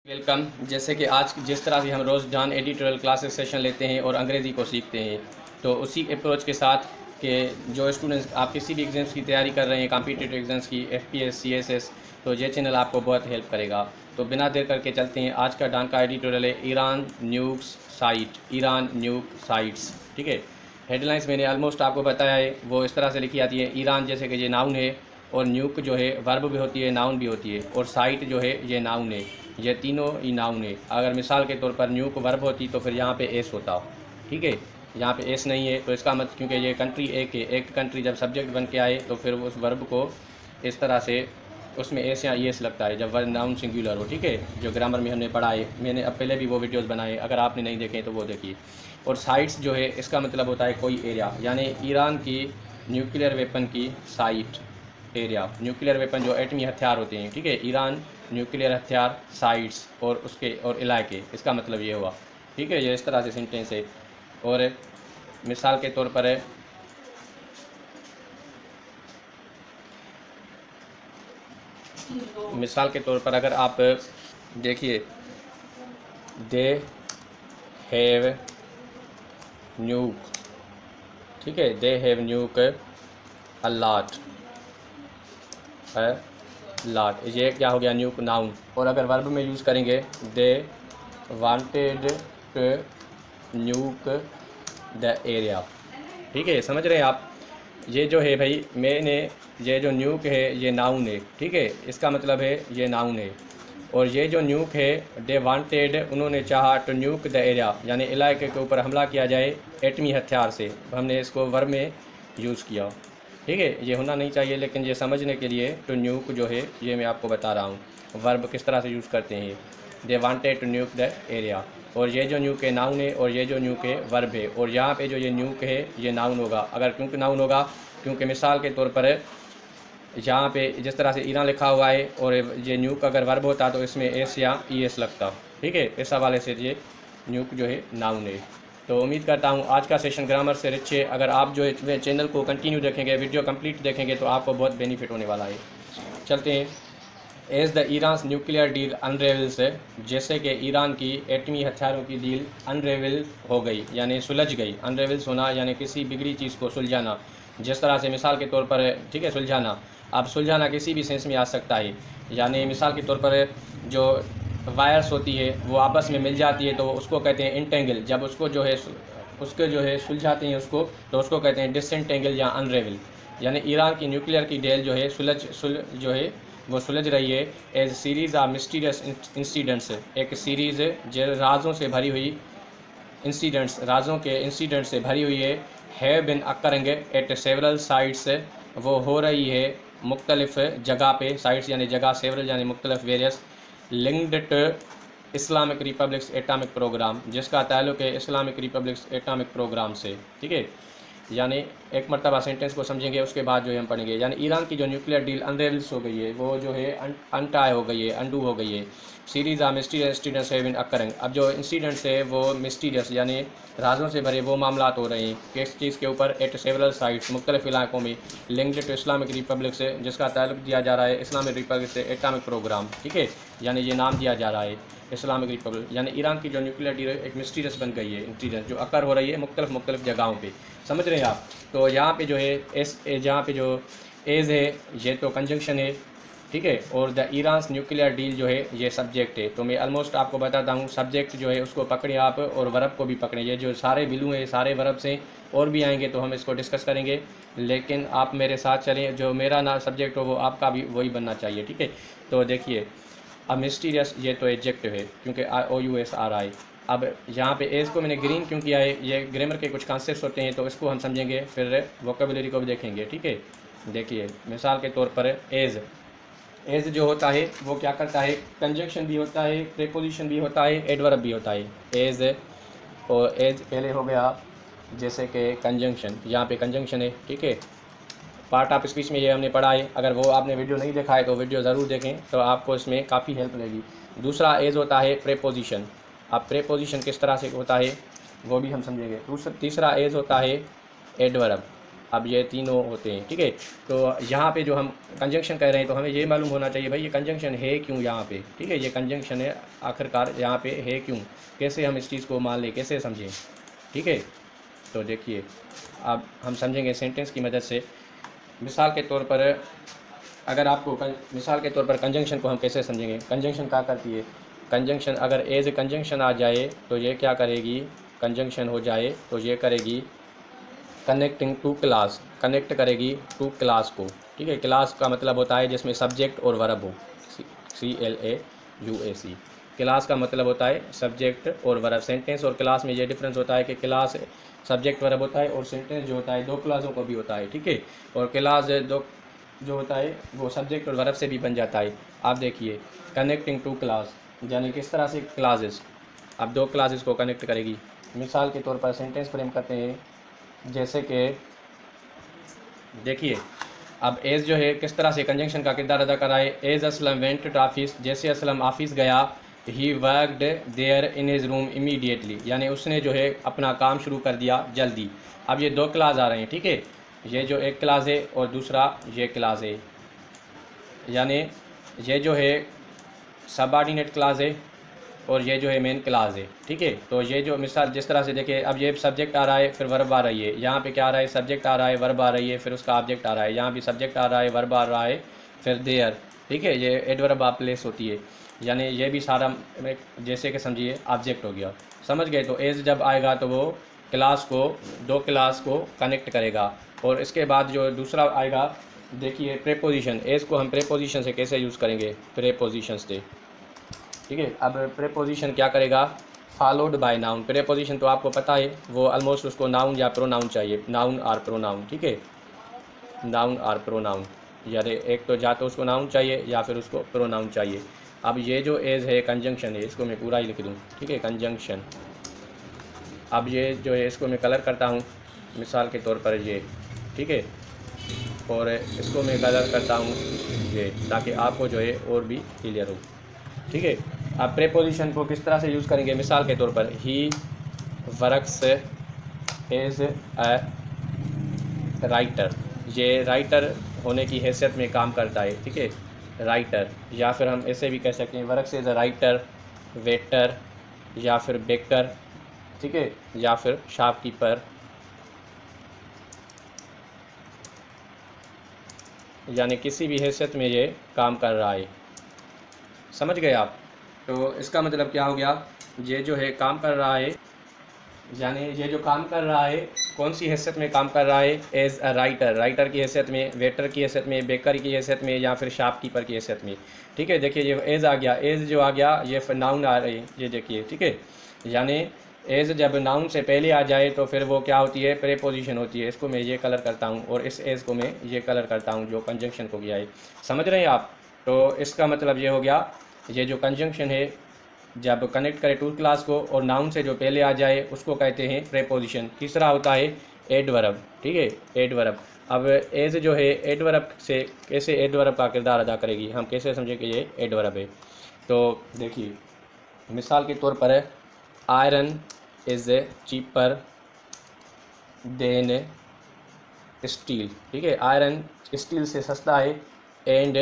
Welcome. जैसे कि आज जिस तरह से हम रोज़ाना एडिटोरियल क्लासेस सेशन लेते हैं और अंग्रेज़ी को सीखते हैं, तो उसी अप्रोच के साथ कि जो स्टूडेंट्स आप किसी भी एग्ज़ाम्स की तैयारी कर रहे हैं, कॉम्पिटिटिव एग्ज़ाम्स की, एफपीएस, सीएसएस, तो ये चैनल आपको बहुत हेल्प करेगा। तो बिना देर करके चलते हैं। आज का डान का एडिटोरियल है Iran nukes site, Iran nuke sites. ठीक है, हेडलाइंस मैंने ऑलमोस्ट आपको बताया है, वो इस तरह से लिखी आती है। ईरान जैसे कि ये नाउन है, और न्यूक जो है वर्ब भी होती है, नाउन भी होती है, और साइट जो है ये नाउन है। ये तीनों ही नाउन है। अगर मिसाल के तौर पर न्यूक वर्ब होती तो फिर यहाँ पे एस होता। ठीक है, यहाँ पे एस नहीं है, तो इसका मतलब क्योंकि ये कंट्री एक है, एक कंट्री जब सब्जेक्ट बन के आए तो फिर उस वर्ब को इस तरह से उसमें एस या ई एस लगता है जब वर्ब नाउन सिंगुलर हो। ठीक है, जो ग्रामर में हमने पढ़ा है, मैंने अब पहले भी वो वीडियोस बनाए, अगर आपने नहीं देखे तो वो देखिए। और साइट्स जो है इसका मतलब होता है कोई एरिया, यानी ईरान की न्यूक्लियर वेपन की साइट, एरिया। न्यूक्लियर वेपन जो एटमी हथियार होते हैं, ठीक है, ईरान न्यूक्लियर हथियार, साइट्स और उसके और इलाके, इसका मतलब ये हुआ। ठीक है, ये इस तरह से सेंटेंस है। और मिसाल के तौर पर अगर आप देखिए, दे हैव न्यूक, ठीक है, they have nuke a lot, lot, ये क्या हो गया, न्यूक नाउन। और अगर वर्ब में यूज़ करेंगे, they wanted to nuke the area. ठीक है, समझ रहे हैं आप। ये जो है भाई, मैंने ये जो न्यूक है ये नाउन है। ठीक है, इसका मतलब है ये नाउन है। और ये जो न्यूक है, दे वांटेड, उन्होंने चाहा, टू न्यूक द एरिया, यानी इलाके के ऊपर हमला किया जाए एटमी हथियार से, हमने इसको वर्ब में यूज़ किया। ठीक है, ये होना नहीं चाहिए, लेकिन ये समझने के लिए टू न्यूक जो है ये मैं आपको बता रहा हूँ वर्ब किस तरह से यूज़ करते हैं। They wanted to nuke the area, और ये जो न्यूक है नाउन है, और ये जो न्यूक है वर्ब है। और यहाँ पे जो ये न्यूक है ये नाउन होगा। अगर क्योंकि नाउन होगा, क्योंकि मिसाल के तौर पर यहाँ पे जिस तरह से ईरान लिखा हुआ है, और ये न्यूक अगर वर्ब होता तो इसमें एस या ई एस लगता। ठीक है, इस हवाले से ये न्यूक जो है नाउन है। तो उम्मीद करता हूँ आज का सेशन ग्रामर से रिच है। अगर आप जो है चैनल को कंटिन्यू देखेंगे, वीडियो कंप्लीट देखेंगे, तो आपको बहुत बेनिफिट होने वाला है। चलते हैं। As the Iran nuclear deal unravels, जैसे कि ईरान की एटमी हथियारों की डील अनरेवल हो गई, यानी सुलझ गई। अनरेवल्स होना यानी किसी बिगड़ी चीज़ को सुलझाना। जिस तरह से मिसाल के तौर पर, ठीक है, सुलझाना, अब सुलझाना किसी भी सेंस में आ सकता है। यानी मिसाल के तौर पर जो वायर्स होती है वो आपस में मिल जाती है तो उसको कहते हैं इंटेंगल। जब उसको जो है सुलझाते हैं उसको, तो उसको कहते हैं डिसएंटेंगल या अनरेवल। यानी ईरान की न्यूक्लियर की डेल जो है जो है वो सुलझ रही है। As series of mysterious incidents, एक सीरीज़ जो राजों से भरी हुई इंसिडेंट्स, राजों के इंसिडेंट से भरी हुई है been occurring at several sites, वो हो रही है मुख्तलिफ जगह पे। साइट्स यानी जगह, सेवरल यानी मुख्तलिफ, various, linked to Islamic Republic's atomic programme, जिसका ताल्लुक़ है इस्लामिक रिपब्लिक्स एटॉमिक प्रोग्राम से। ठीक है, यानी एक मरतबा सेंटेंस को समझेंगे, उसके बाद जो है हम पढ़ेंगे। यानी ईरान की जो न्यूक्लियर डील अनरेवल्स हो गई है, वो जो है अनटाई हो गई है, अंडू हो गई है। Series of mysterious incidents have been occurring, अब जो इंसिडेंट्स है वो मिस्टीरियस यानी राजों से भरे वो मामलात हो रहे हैं किस चीज़ के ऊपर, एट सेवरल साइट्स, मुख्तलिफ इलाकों में, लिंक्ड टू इस्लामिक रिपब्लिक से, जिसका ताल्लुक दिया जा रहा है इस्लामिक रिपब्लिक से एटॉमिक प्रोग्राम। ठीक है, यानी ये नाम दिया जा रहा है इस्लामिक रिपब्लिक। यानी ईरान की जो न्यूक्लियर डील एक मिस्टीरियस बन गई है, इंसिडेंट जो अकर हो रही है मुख्तलिफ जगहों पे। समझ रहे हैं आप। तो यहाँ पे जो है जहाँ पे जो एज है ये तो कंजंक्शन है। ठीक है, और द ईरान न्यूक्लियर डील जो है ये सब्जेक्ट है। तो मैं ऑलमोस्ट आपको बताता हूँ, सब्जेक्ट जो है उसको पकड़े आप, और वर्ब को भी पकड़े। ये जो सारे बिलू हैं सारे वर्ब से, और भी आएंगे तो हम इसको डिस्कस करेंगे, लेकिन आप मेरे साथ चलें। जो मेरा ना सब्जेक्ट हो वो आपका भी वही बनना चाहिए। ठीक है, तो देखिए, अब मिस्टीरियस ये तो एडजेक्टिव है क्योंकि OUS आ रहा है। अब यहाँ पे एज को मैंने ग्रीन क्यों किया है, ये ग्रामर के कुछ कॉन्सेप्ट्स होते हैं तो इसको हम समझेंगे, फिर वोकेबुलरी को भी देखेंगे। ठीक है, देखिए मिसाल के तौर पर एज जो होता है वो क्या करता है, कंजंक्शन भी होता है, प्रीपोजिशन भी होता है, एडवर्ब भी होता है। एज, और एज पहले हो गया जैसे कि कंजंक्शन, यहाँ पे कंजंक्शन है। ठीक है, पार्ट ऑफ स्पीच में ये हमने पढ़ा है। अगर वो आपने वीडियो नहीं देखा है तो वीडियो ज़रूर देखें, तो आपको इसमें काफ़ी हेल्प मिलेगी। दूसरा एज होता है प्रीपोजिशन। अब प्रीपोजिशन किस तरह से होता है वो भी हम समझेंगे। तीसरा एज होता है एडवर्ब। अब ये तीनों होते हैं, ठीक है। तो यहाँ पे जो हम कंजंक्शन कह रहे हैं तो हमें ये मालूम होना चाहिए भाई ये कंजंक्शन है क्यों यहाँ पे, ठीक है। ये कंजंक्शन है आखिरकार यहाँ पे है क्यों, कैसे हम इस चीज़ को मान लें, कैसे समझें, ठीक है। तो देखिए अब हम समझेंगे सेंटेंस की मदद से। मिसाल के तौर पर अगर आपको मिसाल के तौर पर कंजंक्शन को हम कैसे समझेंगे, कंजंक्शन क्या करती है, कंजंक्शन अगर एज ए कंजंक्शन आ जाए तो ये क्या करेगी, कंजंक्शन हो जाए तो ये करेगी कनेक्टिंग टू क्लास, कनेक्ट करेगी टू क्लास को, ठीक है। क्लास का मतलब होता है जिसमें सब्जेक्ट और वर्ब हो, CLAUSE। क्लास का मतलब होता है सब्जेक्ट और वर्ब। सेंटेंस और क्लास में ये डिफरेंस होता है कि क्लास सब्जेक्ट वर्ब होता है और सेंटेंस जो होता है दो क्लासों को भी होता है, ठीक है। और क्लास दो जो होता है वो सब्जेक्ट और वर्ब से भी बन जाता है। आप देखिए कनेक्टिंग टू क्लास यानी किस तरह से क्लासेस, अब दो क्लासेस को कनेक्ट करेगी। मिसाल के तौर पर सेंटेंस फ्रेम करते हैं, जैसे कि देखिए अब एज जो है किस तरह से कंजंक्शन का किरदार अदा कर रहा है। As Aslam went to office, जैसे असलम ऑफिस गया, he worked there in his room immediately, यानी उसने जो है अपना काम शुरू कर दिया जल्दी। अब ये दो क्लास आ रहे हैं, ठीक है। ये जो एक क्लास है और दूसरा ये क्लास है, यानी ये जो है सबऑर्डिनेट क्लास है और ये जो है मेन क्लास है, ठीक है। तो ये जो मिसाल जिस तरह से देखिए अब ये सब्जेक्ट आ रहा है फिर वर्ब आ रही है, यहाँ पे क्या आ रहा है सब्जेक्ट आ रहा है वर्ब आ रही है फिर उसका ऑब्जेक्ट आ रहा है, यहाँ भी सब्जेक्ट आ रहा है वर्ब आ रहा है फिर देयर, ठीक है। ये एडवर्ब आप प्लेस होती है, यानी ये भी सारा जैसे कि समझिए ऑब्जेक्ट हो गया, समझ गए। तो एज जब आएगा तो वो क्लास को दो क्लास को कनेक्ट करेगा। और इसके बाद जो दूसरा आएगा देखिए प्रेपोजिशन, एज को हम प्रेपोजिशन से कैसे यूज़ करेंगे, प्रेपोजिशन से, ठीक है। अब प्रेपोजिशन क्या करेगा, फॉलोड बाय नाउन। प्रेपोजिशन तो आपको पता है वो ऑलमोस्ट उसको नाउन या प्रोनाउन चाहिए, नाउन और प्रोनाउन, ठीक है, नाउन और प्रोनाउन, यानी एक तो या तो उसको नाउन चाहिए या फिर उसको प्रोनाउन चाहिए। अब ये जो एज है कंजंक्शन है, इसको मैं पूरा ही लिख दूँ, ठीक है, कंजंक्शन। अब ये जो है इसको मैं कलर करता हूँ मिसाल के तौर पर ये, ठीक है, और इसको मैं कलर करता हूँ ये, ताकि आपको जो है और भी क्लियर हो, ठीक है। अब प्रेपोजिशन को किस तरह से यूज़ करेंगे, मिसाल के तौर पर he works as a writer, ये राइटर होने की हैसियत में काम करता है, ठीक है, राइटर। या फिर हम ऐसे भी कह सकते हैं works as a writer, waiter या फिर बेकर, ठीक है, या फिर शॉपकीपर, यानी किसी भी हैसियत में ये काम कर रहा है, समझ गए आप। तो इसका मतलब क्या हो गया, ये जो है काम कर रहा है, यानी ये जो काम कर रहा है कौन सी हैसियत में काम कर रहा है, एज अ राइटर, राइटर की हैसियत में, वेटर की हैसियत में, बेकर की हैसियत में या फिर शॉपकीपर की हैसियत में, ठीक है। देखिए ये एज आ गया, एज जो आ गया ये नाउन आ रही है, ये देखिए, ठीक है। यानी एज जब नाउन से पहले आ जाए तो फिर वो क्या होती है, प्रेपोजिशन होती है। इसको मैं ये कलर करता हूँ और इस एज को मैं ये कलर करता हूँ जो कंजंक्शन को किया है, समझ रहे हैं आप। तो इसका मतलब ये हो गया, ये जो कंजंक्शन है जब कनेक्ट करे टू क्लास को और नाउन से जो पहले आ जाए उसको कहते हैं प्रेपोजिशन। तीसरा होता है एडवर्ब, ठीक है, एडवर्ब। अब एज जो है एडवर्ब से कैसे एडवर्ब का किरदार अदा करेगी, हम कैसे समझें कि ये एडवर्ब है। तो देखिए मिसाल के तौर पर iron is cheaper than steel, ठीक है, आयरन स्टील से सस्ता है एंड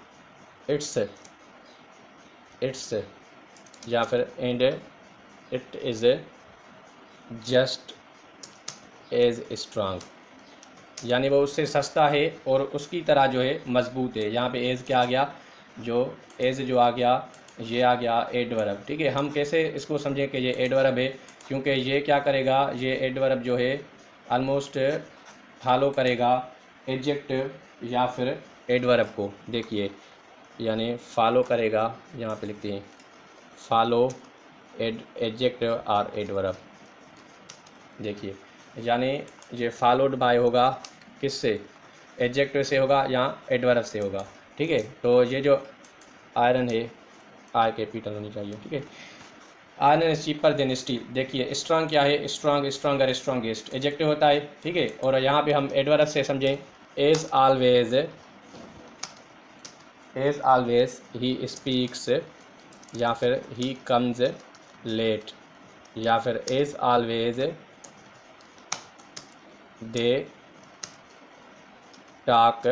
इट्स या फिर and it is just as strong, यानी वो उससे सस्ता है और उसकी तरह जो है मजबूत है। यहाँ पे एज क्या आ गया, जो एज जो आ गया ये आ गया एडवर्ब, ठीक है। हम कैसे इसको समझें कि ये एडवर्ब है, क्योंकि ये क्या करेगा, ये एडवर्ब जो है ऑलमोस्ट फॉलो करेगा एडजेक्टिव या फिर एडवर्ब को, देखिए, यानी फॉलो करेगा, यहाँ पे लिखते हैं फॉलो एडजेक्टिव और एडवर्ब, देखिए, यानी ये फॉलोड बाय होगा किससे, एडजेक्टिव से होगा या एडवर्ब से होगा, ठीक है। तो ये जो आयरन है, आय कैपिटल होनी चाहिए, ठीक है, iron is cheaper than steel. देखिए स्ट्रांग क्या है, स्ट्रांग, स्ट्रांगर, स्ट्रांगेस्ट एडजेक्टिव होता है, ठीक है। और यहाँ पे हम एडवर्ब से समझें, एज ऑलवेज ही स्पीक्स या फिर ही कम्स लेट या फिर as always they talk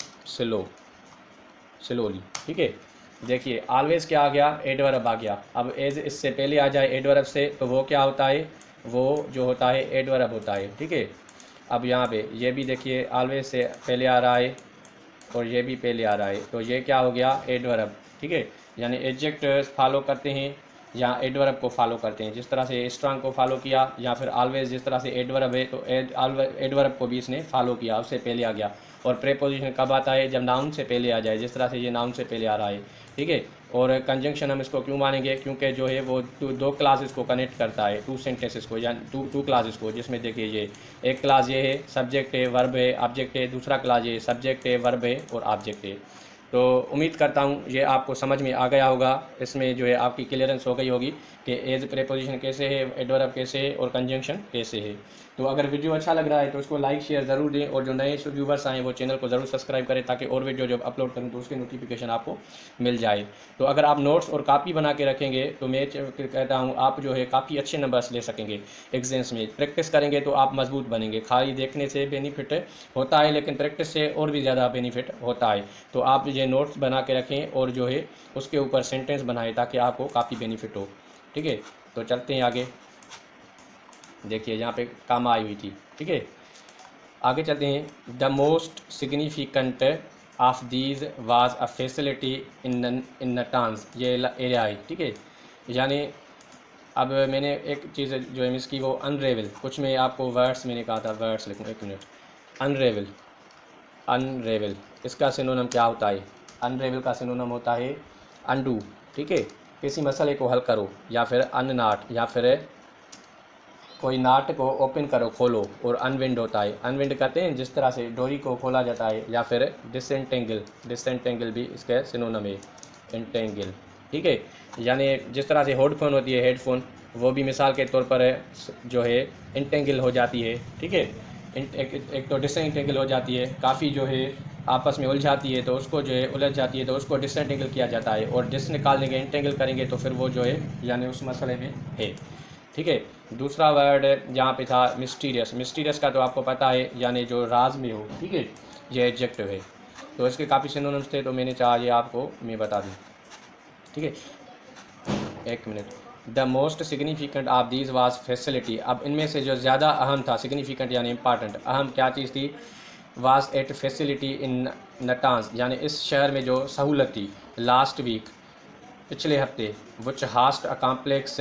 slowly. ठीक है, देखिए ऑलवेज क्या आ गया, एडवर्ब आ गया। अब एज इससे पहले आ जाए एडवर्ब से तो वो क्या होता है, वो जो होता है एडवर्ब होता है। ठीक है, अब यहाँ पे ये भी देखिए ऑलवेज से पहले आ रहा है और ये भी पहले आ रहा है, तो ये क्या हो गया, एडवर्ब। ठीक है, यानी एडजेक्टिव्स फॉलो करते हैं या एडवर्ब को फॉलो करते हैं। जिस तरह से स्ट्रांग को फॉलो किया या फिर ऑलवेज जिस तरह से एडवर्ब है, तो एडवर्ब को भी इसने फॉलो किया, उससे पहले आ गया। और प्रेपोजिशन कब आता है, जब नाउन से पहले आ जाए, जिस तरह से ये नाउन से पहले आ रहा है। ठीक है, और कंजंक्शन हम इसको क्यों मानेंगे, क्योंकि जो है वो दो क्लासेस को कनेक्ट करता है, टू सेंटेंसेस को या टू क्लासेस को, जिसमें देखिए ये एक क्लास ये है सब्जेक्ट है, वर्ब है, ऑब्जेक्ट है, दूसरा क्लास ये सब्जेक्ट है, वर्ब है और ऑब्जेक्ट है। तो उम्मीद करता हूँ ये आपको समझ में आ गया होगा, इसमें जो है आपकी क्लियरेंस हो गई होगी कि एज प्रेपोजिशन कैसे है, एडवर्ब कैसे है और कंजंक्शन कैसे है। तो अगर वीडियो अच्छा लग रहा है तो उसको लाइक शेयर ज़रूर दें, और जो नए व्यूवर्स आए वो चैनल को ज़रूर सब्सक्राइब करें, ताकि और वीडियो जब अपलोड करूँ तो उसकी नोटिफिकेशन आपको मिल जाए। तो अगर आप नोट्स और कापी बना के रखेंगे तो मैं कहता हूँ आप जो है काफ़ी अच्छे नंबर्स ले सकेंगे एग्जाम्स में। प्रैक्टिस करेंगे तो आप मजबूत बनेंगे। खाली देखने से बेनिफिट होता है, लेकिन प्रैक्टिस से और भी ज़्यादा बेनिफिट होता है। तो आप ये नोट्स बना के रखें और जो है उसके ऊपर सेंटेंस बनाएं, ताकि आपको काफ़ी बेनिफिट हो। ठीक है, तो चलते हैं आगे। देखिए यहाँ पे काम आई हुई थी। ठीक है, आगे चलते हैं। The most significant of these was a facility in Natanz, ये एरिया है। ठीक है, यानी अब मैंने एक चीज़ जो है मिस की, वो अनरेवल। कुछ में आपको वर्ड्स मैंने कहा था, वर्ड्स लिखूँ, एक मिनट। अनरेवल, अनरेवल इसका सिनोनिम क्या होता है, अनरेवल का सिनोनिम होता है अनडू। ठीक है, किसी मसले को हल करो, या फिर अननाट, या फिर कोई नाट को ओपन करो, खोलो। और अनविंड होता है, अनविंड कहते हैं जिस तरह से डोरी को खोला जाता है, या फिर डिसेंटेंगल, डिसेंटेंगल भी इसका सिनोनिम है, एंटेंगल। ठीक है, यानी जिस तरह से हेडफोन होती है, हेडफोन, वो भी मिसाल के तौर पर जो है इंटेंगल हो जाती है। ठीक है, एक तो डिसेंटेंगल हो जाती है, काफ़ी जो है आपस में उलझाती है, तो उसको जो है उलझ जाती है तो उसको डिसेंटेंगल किया जाता है। और डिस निकाल देंगे, इंटेंगल करेंगे तो फिर वो जो है यानी उस मसले में है। ठीक है, दूसरा वर्ड यहाँ पे था मिस्टीरियस। मिस्टीरियस का तो आपको पता है, यानी जो राज में हो। ठीक है, ये एडजेक्टिव है, तो इसके काफ़ी सिनोनिम्स थे, तो मैंने चाहा ये आपको मैं बता दूँ। ठीक है, एक minute. The most significant of these was facility. अब इनमें से जो ज़्यादा अहम था, सिग्निफिकेंट यानी इंपॉर्टेंट, अहम क्या चीज़ थी, was at facility in Natanz, यानी इस शहर में जो सहूलत थी। लास्ट वीक, पिछले हफ्ते, विच हास्ट अ कॉम्प्लेक्स,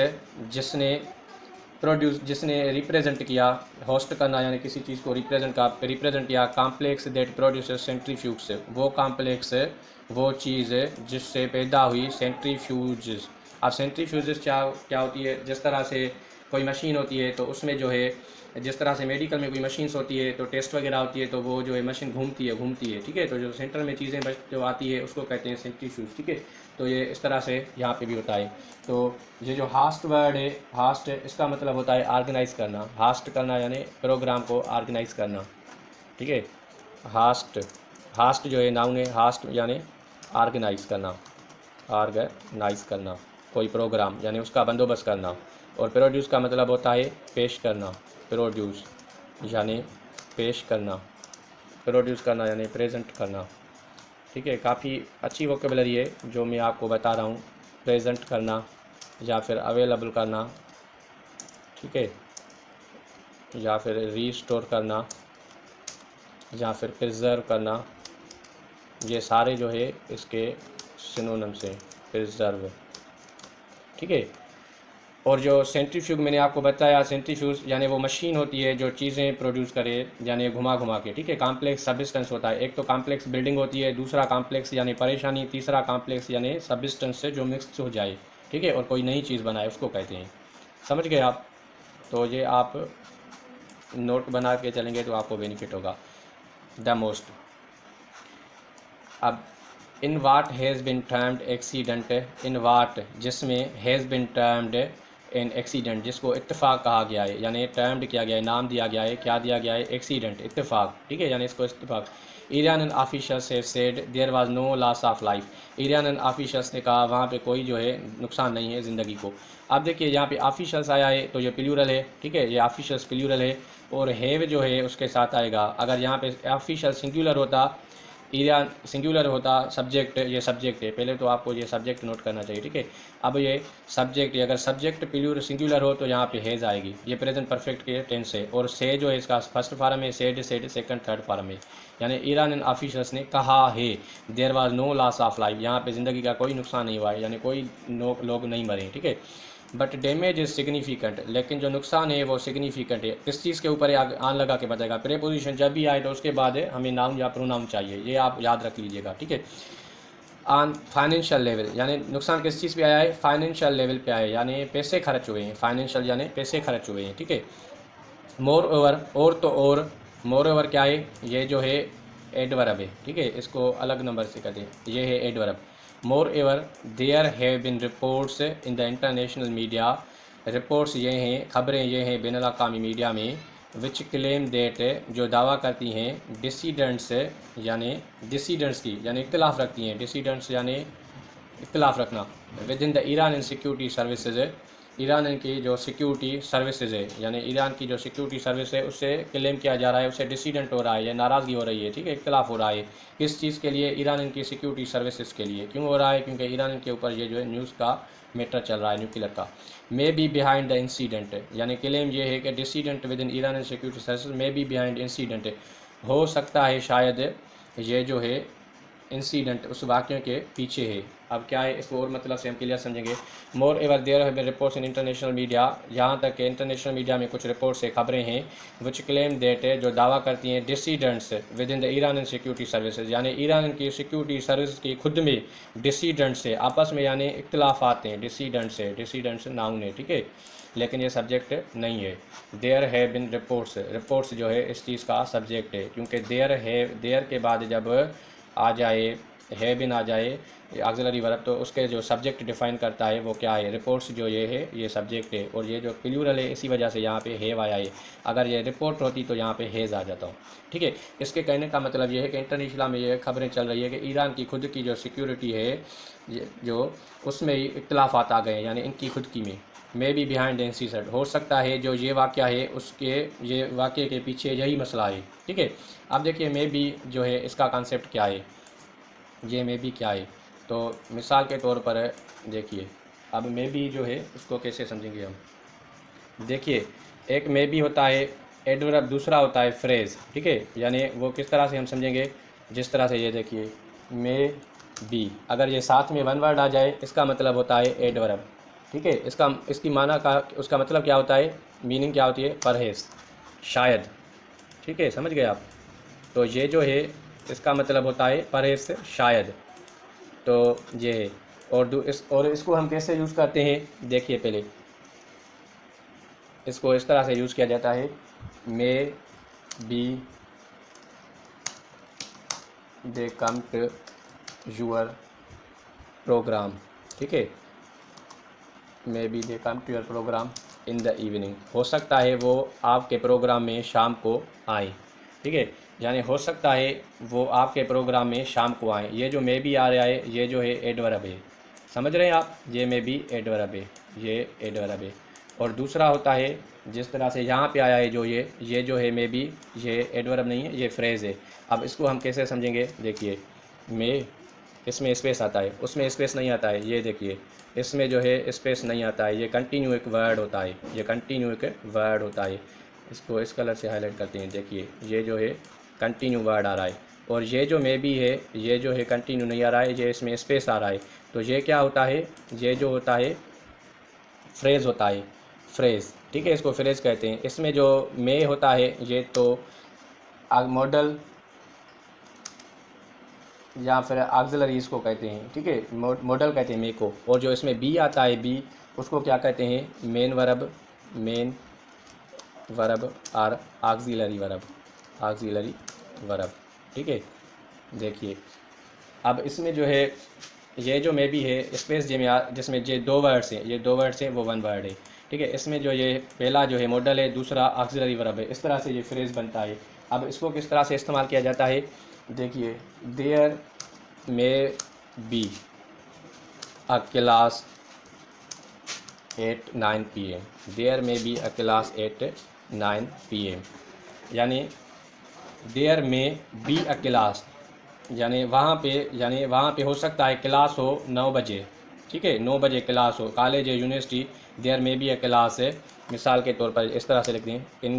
जिसने रिप्रेजेंट किया, होस्ट करना यानी किसी चीज़ को रिप्रेजेंट किया, कॉम्प्लेक्स दैट प्रोड्यूसेस सेंट्रीफ्यूज, वो कॉम्प्लेक्स, वो चीज़ जिससे पैदा हुई सेंट्रीफ्यूज। अब सेंट्रीफ्यूज क्या होती है, जिस तरह से कोई मशीन होती है तो उसमें जो है, जिस तरह से मेडिकल में कोई मशीन्स होती है तो टेस्ट वगैरह होती है, तो वो जो है मशीन घूमती है। ठीक है, तो जो सेंटर में चीज़ें जो आती है उसको कहते हैं सेंट्रीफ्यूज। ठीक है, तो ये इस तरह से यहाँ पे भी होता है। तो ये जो हास्ट वर्ड है, हास्ट, इसका मतलब होता है ऑर्गेनाइज करना। हास्ट करना यानी प्रोग्राम को ऑर्गेनाइज करना। ठीक है, हास्ट, हास्ट जो है नाउन है, हास्ट यानी ऑर्गेनाइज करना, ऑर्गेनाइज करना कोई प्रोग्राम यानी उसका बंदोबस्त करना। और प्रोड्यूस का मतलब होता है पेश करना, प्रोड्यूस यानी पेश करना, प्रोड्यूस करना यानी प्रेजेंट करना। ठीक है, काफ़ी अच्छी वोकेबलरी है जो मैं आपको बता रहा हूँ। प्रेजेंट करना या फिर अवेलेबल करना, ठीक है, या फिर रीस्टोर करना, या फिर प्रिजर्व करना, ये सारे जो है इसके सिनोनिम्स हैं, प्रिजर्व। ठीक है, और जो सेंट्रीफ्यूज मैंने आपको बताया, सेंट्रीफ्यूज यानी वो मशीन होती है जो चीज़ें प्रोड्यूस करे, यानी घुमा घुमा के। ठीक है, कॉम्प्लेक्स सब्सटेंस होता है, एक तो कॉम्प्लेक्स बिल्डिंग होती है, दूसरा कॉम्प्लेक्स यानी परेशानी, तीसरा कॉम्प्लेक्स यानी सब्सटेंस से जो मिक्स हो जाए। ठीक है, और कोई नई चीज़ बनाए उसको कहते हैं। समझ गए आप? तो ये आप नोट बना के चलेंगे तो आपको बेनिफिट होगा। द मोस्ट, अब in what has been termed accident, in what जिसमें has been termed an accident, जिसको इत्तेफाक कहा गया है, यानी टर्म्ड किया गया है, नाम दिया गया है, क्या दिया गया है, एक्सीडेंट, इत्तेफाक। ठीक है, यानी इसको इत्तेफाक। Iranian officials have said there was no loss of life, Iranian officials ने कहा वहाँ पे कोई जो है नुकसान नहीं है ज़िंदगी को। अब देखिए यहाँ पे ऑफिशियल्स आया है तो ये प्लूरल है, ठीक है, ये ऑफिशियल्स प्लूरल है, और हैव जो है उसके साथ आएगा। अगर यहाँ पे ऑफिशियल सिंगुलर होता, ईरान सिंगुलर होता, सब्जेक्ट, ये सब्जेक्ट है, पहले तो आपको ये सब्जेक्ट नोट करना चाहिए, ठीक है। अब ये सब्जेक्ट, अगर सब्जेक्ट प्लूरल सिंगुलर हो तो यहाँ पे हैज़ आएगी, ये प्रेजेंट परफेक्ट के टेंस है, और से जो है इसका फर्स्ट फॉर्म है, सेड सेकंड थर्ड फॉर्म है, यानी ईरानियन ऑफिसर्स ने कहा है there was no loss of life, यहाँ पे ज़िंदगी का कोई नुकसान नहीं हुआ है, यानी कोई लोग नहीं मरे, ठीक है। बट डैमेज इज सिग्निफिकेंट, लेकिन जो नुकसान है वो सिग्निफिकेंट है। किस चीज़ के ऊपर आन लगा के बताएगा, प्रीपोजिशन जब भी आए तो उसके बाद हमें नाउन या प्रोनाउन चाहिए, ये आप याद रख लीजिएगा, ठीक है। ऑन फाइनेंशियल लेवल, यानी नुकसान किस चीज़ पे आया है, फाइनेंशियल लेवल पे आया है, यानी पैसे खर्च हुए हैं, फाइनेंशियल यानी पैसे खर्च हुए हैं, ठीक है। मोर ओवर, और तो और, मोर ओवर क्या है, ये जो है एडवर्ब है, ठीक है, इसको अलग नंबर से कहते हैं, ये है adverb. Moreover there have been reports in the international media, reports ये हैं, खबरें ये हैं बैनुल अक़वामी मीडिया में, विच क्लेम देट, जो दावा करती हैं, डिसीडेंट्स यानी डिसीडेंट्स की, यानी इख्तिलाफ़ रखती हैं, डिसीडेंट्स यानी इख्तिलाफ़ रखना, within the Iran security services, Iran की जो सिक्योरिटी सर्विसेज है, यानी ईरान की जो सिक्योरिटी सर्विस है उससे क्लेम किया जा रहा है, उससे डिसीडेंट हो रहा है या नाराज़गी हो रही है, ठीक है, इख्तिलाफ़ हो रहा है। किस चीज़ के लिए, ईरान की सिक्योरिटी सर्विसेज के लिए। क्यों हो रहा है, क्योंकि ईरान के ऊपर ये जो है न्यूज़ का मैटर चल रहा है, न्यूक्लियर का। May be behind the incident, यानी क्लेम ये है कि dissident within Iran security services may be behind incident, हो सकता है शायद ये जो है इंसिडेंट उस वाक़े के पीछे है। अब क्या है, इसको और मतलब से हम क्लियर समझेंगे। Moreover there have been reports in international media, यहाँ तक कि इंटरनेशनल मीडिया में कुछ रिपोर्ट्स है, खबरें हैं, विच क्लेम देट, जो दावा करती हैं, dissidents within the Iran security services, यानी ईरान की सिक्योरिटी सर्विस की खुद में डिसीडेंट्स है, आपस में यानी इख्तिलाफ़ात हैं, डिसीडेंट्स नाउन है, ठीक है, लेकिन ये सब्जेक्ट नहीं है। There have been reports, reports जो है इस चीज़ का सब्जेक्ट है, क्योंकि देयर के बाद जब आ जाए, है बिन आ जाए ऑक्सिलरी वर्ब, तो उसके जो सब्जेक्ट डिफाइन करता है वो क्या है, रिपोर्ट्स जो ये है ये सब्जेक्ट है, और ये जो प्लूरल है इसी वजह से यहाँ पे हैव आया है। अगर ये रिपोर्ट होती तो यहाँ पे हैज़ आ जाता हूँ, ठीक है। इसके कहने का मतलब ये है कि इंटरनेशनल में ये खबरें चल रही है कि ईरान की खुद की जो सिक्योरिटी है जो उसमें इख्तिलाफ़ात आ गए हैं, यानी इनकी खुद की में। मे बी बिहाइंड इंसिडेंट, हो सकता है जो ये वाक़या है उसके, ये वाक़े के पीछे यही मसला है, ठीक है। अब देखिए मे बी जो है इसका कॉन्सेप्ट क्या है, ये मे बी क्या है, तो मिसाल के तौर पर देखिए, अब मे बी जो है उसको कैसे समझेंगे हम। देखिए, एक मे बी होता है एडवर्ब, दूसरा होता है फ्रेज़, ठीक है, यानी वो किस तरह से हम समझेंगे, जिस तरह से ये देखिए मे बी, अगर ये साथ में वन वर्ड आ जाए इसका मतलब होता है एडवर्ब, ठीक है। इसकी माना का उसका मतलब क्या होता है, मीनिंग क्या होती है, परहेज़, शायद, ठीक है, समझ गए आप। तो ये जो है इसका मतलब होता है परहेज़, शायद, तो ये है। और इसको हम कैसे यूज़ करते हैं, देखिए पहले इसको इस तरह से यूज़ किया जाता है, may be they come to your programme, ठीक है, may be they come to your programme in the evening, हो सकता है वो आपके प्रोग्राम में शाम को आए, ठीक है, यानी हो सकता है वो आपके प्रोग्राम में शाम को आए। ये जो मे बी आ रहा है ये जो है एडवर्ब है, समझ रहे हैं आप, ये मे बी एडवर्ब है, ये एडवर्ब है। और दूसरा होता है जिस तरह से यहाँ पे आया है जो ये जो है मे बी, ये एडवर्ब नहीं है, ये फ्रेज़ है। अब इसको हम कैसे समझेंगे, देखिए मे, इसमें स्पेस आता है, उसमें स्पेस नहीं आता है, ये देखिए इसमें जो है स्पेस नहीं आता है, ये कंटिन्यू एक वर्ड होता है, ये कंटिन्यू एक वर्ड होता है। इसको इस कलर से हाईलाइट करते हैं, देखिए ये जो है कंटिन्यू वर्ड आ रहा है, और ये जो मे बी है ये जो है कंटिन्यू नहीं आ रहा है, ये इसमें स्पेस आ रहा है, तो ये क्या होता है, ये जो होता है फ्रेज़ होता है, फ्रेज़, ठीक है, इसको फ्रेज़ कहते हैं। इसमें जो मे होता है ये तो मॉडल या फिर ऑक्सिलरी इसको कहते हैं, ठीक है, मॉडल कहते हैं मे को। और जो इसमें बी आता है, बी उसको क्या कहते हैं, मेन वर्ब और ऑक्सिलरी वर्ब, ठीक है। देखिए अब इसमें जो है ये जो मे बी है स्पेस जिसमें ये दो वर्ड्स हैं, ये दो वर्ड्स हैं, वो वन वर्ड है, ठीक है। इसमें जो ये पहला जो है मॉडल है, दूसरा ऑक्सिलरी वर्ब है, इस तरह से ये फ्रेज़ बनता है। अब इसको किस तरह से इस्तेमाल किया जाता है, देखिए, there may be a class at 9 PM, there may be a class at 9 PM, यानी there may be a class, यानी वहाँ पे हो सकता है क्लास हो 9 बजे, ठीक है, 9 बजे क्लास हो, कॉलेज है, university, there may be a class है, मिसाल के तौर पर इस तरह से लिख दें,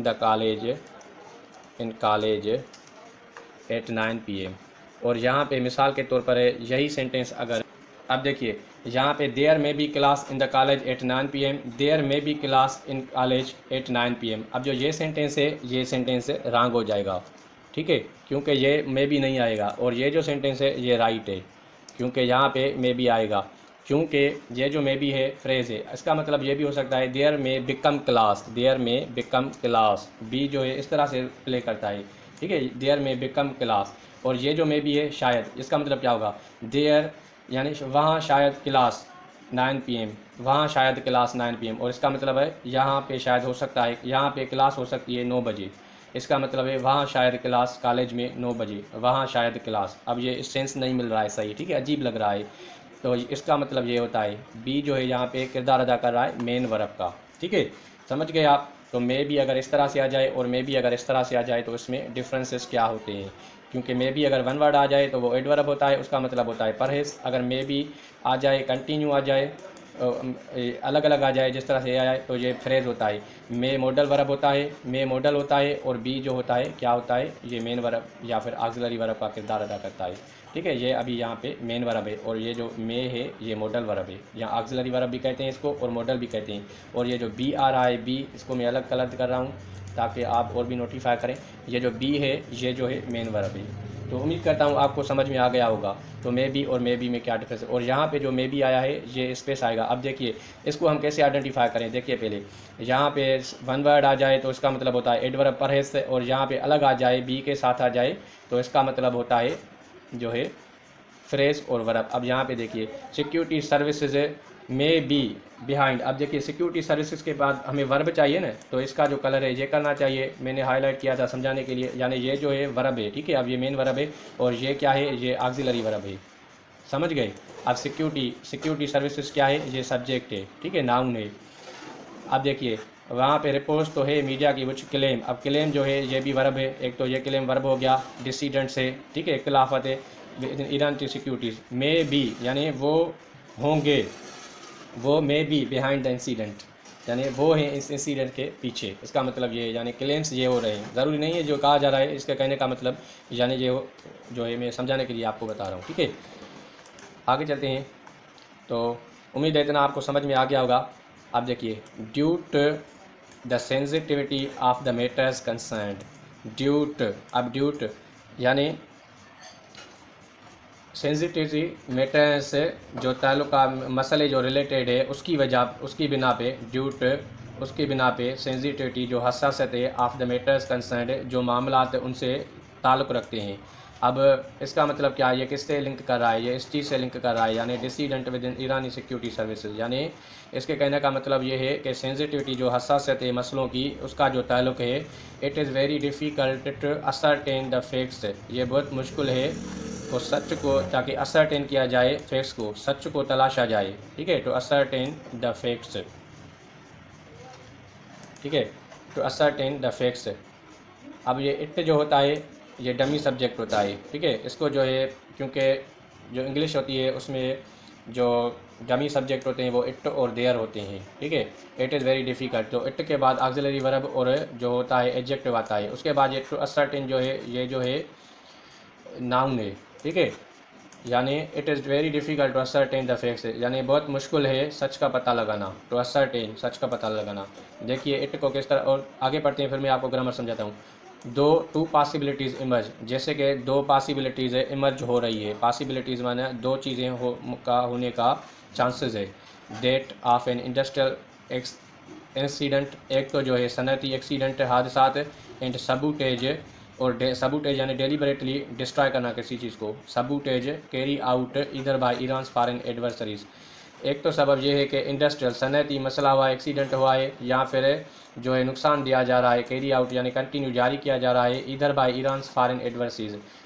इन कॉलेज एट 9 PM। और यहाँ पे मिसाल के तौर पर है यही सेंटेंस अगर, अब देखिए यहाँ पे there may be class in the college at 9 PM, there may be class in college at 9 PM। अब जो ये सेंटेंस है, ये सेंटेंस रॉन्ग हो जाएगा, ठीक है, क्योंकि ये में भी नहीं आएगा, और ये जो सेंटेंस है ये राइट है, क्योंकि यहाँ पे में भी आएगा, क्योंकि ये जो में भी है फ्रेज़ है, इसका मतलब ये भी हो सकता है there may become class, there may become class, be जो है इस तरह से प्ले करता है, ठीक है, देयर में बिकम क्लास। और ये जो में भी है शायद, इसका मतलब क्या होगा, देयर यानी वहाँ शायद क्लास 9 PM, वहाँ शायद क्लास 9 PM, और इसका मतलब है यहाँ पे शायद हो सकता है, यहाँ पे क्लास हो सकती है 9 बजे, इसका मतलब है वहाँ शायद क्लास, कॉलेज में 9 बजे, वहाँ शायद क्लास। अब ये सेंस नहीं मिल रहा है सही, ठीक है, अजीब लग रहा है, तो इसका मतलब ये होता है बी जो है यहाँ पे किरदार अदा कर रहा है मेन वर्ब का, ठीक है, समझ गए आप। तो मे भी अगर इस तरह से आ जाए और मे भी अगर इस तरह से आ जाए तो इसमें डिफरेंसेस क्या होते हैं, क्योंकि मे भी अगर वन वर्ड आ जाए तो वो एडवर्ब होता है, उसका मतलब होता है परहेज, अगर मे भी आ जाए, कंटिन्यू आ जाए, अलग अलग आ जाए, जिस तरह से आ जाए, तो ये फ्रेज़ होता है, मे मॉडल वर्ब होता है, मे मॉडल होता है, और बी जो होता है क्या होता है, ये मेन वर्ब या फिर ऑक्सिलरी वर्ब का किरदार अदा करता है, ठीक है। ये अभी यहाँ पे मेन वर्ब है, और ये जो मे है ये मॉडल वर्ब है, यहाँ ऑक्सिलरी वर्ब भी कहते हैं इसको और मॉडल भी कहते हैं। और ये जो बी आ रहा है, बी, इसको मैं अलग कलर कर रहा हूँ ताकि आप और भी नोटिफाई करें, ये जो बी है ये जो है मेन वर्ब है। तो उम्मीद करता हूँ आपको समझ में आ गया होगा, तो मे बी और मे बी में क्या डिफरेंस है। और यहाँ पे जो मे बी आया है ये स्पेस आएगा। अब देखिए इसको हम कैसे आइडेंटिफाई करें, देखिए पहले यहाँ पे वन वर्ड आ जाए तो इसका मतलब होता है एडवर्ब परहेज से, और यहाँ पे अलग आ जाए, बी के साथ आ जाए, तो इसका मतलब होता है जो है फ्रेज और वर्ब। अब यहाँ पे देखिए security services may be behind, अब देखिए सिक्योरिटी सर्विसेज के बाद हमें वर्ब चाहिए ना, तो इसका जो कलर है ये करना चाहिए, मैंने हाईलाइट किया था समझाने के लिए, यानी ये जो है वर्ब है, ठीक है, अब ये मेन वर्ब है, और ये क्या है, ये ऑक्सिलरी वर्ब है, समझ गए। अब सिक्योरिटी सर्विसेज क्या है, ये सब्जेक्ट है, ठीक है, नाउन है। अब देखिए वहाँ पे रिपोर्ट तो है मीडिया की, कुछ क्लेम, अब क्लेम जो है ये भी वर्ब है, एक तो ये क्लेम वर्ब हो गया, डिसीडेंट से, ठीक है, खिलाफत है ईरान की सिक्योरिटीज़, मे बी यानी वो होंगे, वो may be behind the incident, यानी वो हैं इस इंसिडेंट के पीछे, इसका मतलब ये यानी क्लेम्स ये हो रहे हैं, ज़रूरी नहीं है जो कहा जा रहा है इसका कहने का मतलब, यानी ये जो है मैं समझाने के लिए आपको बता रहा हूँ, ठीक है। आगे चलते हैं, तो उम्मीद है इतना आपको समझ में आ गया होगा। अब देखिए due to the sensitivity of the matters concerned, due to, अब ड्यूट यानी सेंसिटिविटी मैटर से जो ताल्लुका मसले जो रिलेटेड है उसकी वजह, उसकी बिना पे, ड्यूट उसकी बिना पे, सेंसिटिविटी जो हसासियत है, ऑफ द मैटर्स कंसर्न्ड जो मामलात उनसे ताल्लुक़ रखते हैं। अब इसका मतलब क्या है, ये किससे लिंक कर रहा है, ये इस चीज़ से लिंक कर रहा है, यानी डिसीडेंट विद इन ईरानी सिक्योरिटी सर्विसेज, यानी इसके कहने का मतलब ये है कि सेंसिटिविटी जो हसासियत है मसलों की, उसका जो ताल्लुक़ है, it is very difficult to ascertain the facts, ये बहुत मुश्किल है को सच को, ताकि असरटेन किया जाए फैक्ट्स को, सच को तलाशा जाए, ठीक है, टू असरटेन द फैक्ट्स, ठीक है, टू असरटेन द फैक्ट्स। अब ये इट जो होता है ये डमी सब्जेक्ट होता है, ठीक है, इसको जो है क्योंकि जो इंग्लिश होती है उसमें जो डमी सब्जेक्ट होते हैं वो इट और देयर होते हैं, ठीक है, इट इज़ वेरी डिफ़िकल्ट, तो इट के बाद ऑक्सिलरी वर्ब और जो होता है एडजेक्टिव आता है, उसके बाद ये टू असरटेन जो है ये जो है नाउन है, ठीक है, यानी it is very difficult to ascertain the facts, यानी बहुत मुश्किल है सच का पता लगाना, टू असरटेन सच का पता लगाना। देखिए इट को किस तरह, और आगे पढ़ते हैं फिर मैं आपको ग्रामर समझाता हूँ। टू पॉसिबिलिटीज़ इमर्ज, जैसे कि दो पॉसिबिलिटीज़ है इमर्ज हो रही है, पॉसिबिलिटीज़ माने दो चीज़ें होने का चांसेस है, that of an industrial incident, एक तो जो है सनती एक्सीडेंट हादसात, एंड सबूटेज, और सबूटेज यानी डेलिबरेटली डिस्ट्रॉय करना किसी चीज़ को, sabotage carry out either by Iran foreign adversaries. एक तो सबब यह है कि इंडस्ट्रियल सनती मसला हुआ, एक्सीडेंट हुआ है, या फिर जो है नुकसान दिया जा रहा है, कैरी आउट यानी कंटिन्यू जारी किया जा रहा है, इधर बाय ईरान फॉरेन एडवर्सरीज,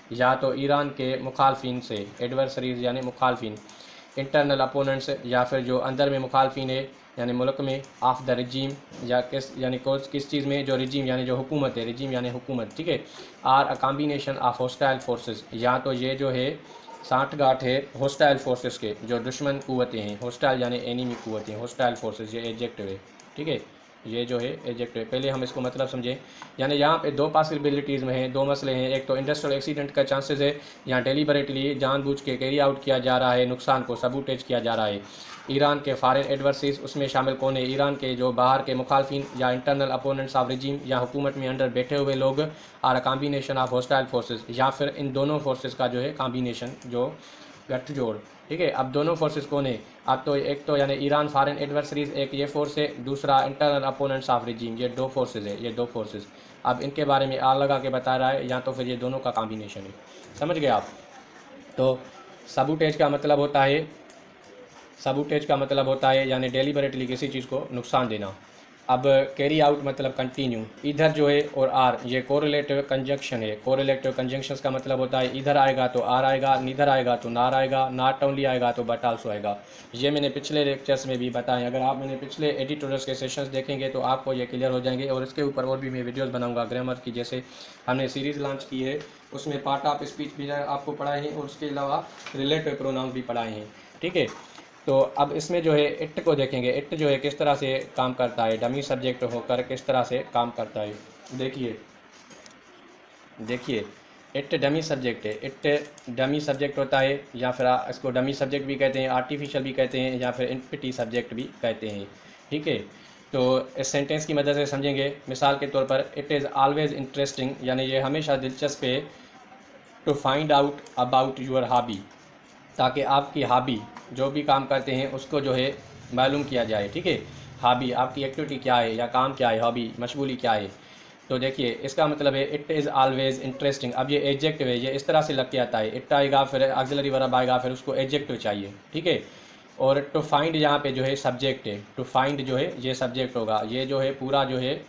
या तो ईरान के मुखालफिन से, एडवर्सरीज यानी मुखालफिन, इंटरनल अपोनेंट्स या फिर जो अंदर में मुखालफिन है यानी मुल्क में, ऑफ द रिजीम या यानी किस चीज़ में, जो रिजीम यानी जो हुकूमत है, रिजीम यानी हुकूमत, ठीक है। Or a combination of hostile forces, या तो ये जो है साठ गांठ है हॉस्टाइल फोर्सेस के, जो दुश्मन कुव्वतें हैं, हॉस्टाइल यानी एनिमी कुव्वतें, हॉस्टाइल फोर्सेस, ये एडजेक्टिव है, ठीक है, ये जो है एडजेक्टिव है। पहले हम इसको मतलब समझें, यानी यहाँ पे दो पॉसिबिलिटीज़ में हैं, दो मसले हैं। एक तो इंडस्ट्रियल एक्सीडेंट का चांसेस है, यहाँ डेलिबरेटली जानबूझ के कैरी आउट किया जा रहा है, नुकसान को सबूटेज किया जा रहा है। ईरान के फॉरेन एडवर्सीज, उसमें शामिल कौन है, ईरान के जो बाहर के मुखालफिन या इंटरनल अपोनेंट्स ऑफ रिजीम या हुकूमत में अंडर बैठे हुए लोग, और a combination of hostile forces, या फिर इन दोनों फोर्सेस का जो है कॉम्बिनेशन, जो गठजोड़, ठीक है। अब दोनों फोर्सेस कौन है, अब तो एक तो यानी ईरान फॉरेन एडवर्सरीज एक ये फोर्स है, दूसरा इंटरनल अपोनेंट्स ऑफ रिजीम, ये दो फोर्सेस है, ये दो फोर्सेस। अब इनके बारे में आग लगा के बता रहा है, या तो फिर ये दोनों का कॉम्बिनेशन है, समझ गए आप। तो सबूटेज का मतलब होता है, सबूटेज का मतलब होता है यानी डेलिबरेटली किसी चीज़ को नुकसान देना। अब कैरी आउट मतलब कंटिन्यू, इधर जो है और आर, ये कोरिलेटिव कंजंक्शन है। कोरिलेटिव कंजंक्शंस का मतलब होता है इधर आएगा तो आर आएगा, नीधर आएगा तो नार आएगा, नॉट ओनली आएगा तो बट आल्सो आएगा। ये मैंने पिछले लेक्चर्स में भी बताएं, अगर आप मैंने पिछले एडिटोरियल्स के सेशंस देखेंगे तो आपको ये क्लियर हो जाएंगे। और इसके ऊपर और भी मैं वीडियोज़ बनाऊँगा ग्रामर की, जैसे हमने सीरीज़ लॉन्च की है, उसमें पार्ट ऑफ स्पीच भी आपको पढ़ाए हैं और उसके अलावा रिलेटिव प्रोनाउन भी पढ़ाए हैं, ठीक है। तो अब इसमें जो है इट को देखेंगे, इट जो है किस तरह से काम करता है, डमी सब्जेक्ट होकर किस तरह से काम करता है। देखिए इट डमी सब्जेक्ट है, इट डमी सब्जेक्ट होता है, या फिर इसको डमी सब्जेक्ट भी कहते हैं, आर्टिफिशियल भी कहते हैं, या फिर इनपिटी सब्जेक्ट भी कहते हैं, ठीक है। तो इस सेंटेंस की मदद से समझेंगे। मिसाल के तौर पर, इट इज़ ऑलवेज इंटरेस्टिंग, यानी ये हमेशा दिलचस्प है, to find out about your hobby, ताकि आपकी हॉबी, जो भी काम करते हैं उसको जो है मालूम किया जाए, ठीक है। हॉबी आपकी एक्टिविटी क्या है या काम क्या है, हॉबी मशगूली क्या है। तो देखिए इसका मतलब है इट इज़ ऑलवेज इंटरेस्टिंग। अब ये एडजेक्टिव है, ये इस तरह से लग के आता है, इट आएगा फिर ऑक्सिलरी वर्ब आएगा, फिर उसको एडजेक्टिव चाहिए, ठीक है। और टू फाइंड यहाँ पे जो है सब्जेक्ट है, टू फाइंड जो है ये सब्जेक्ट होगा, ये जो है पूरा जो है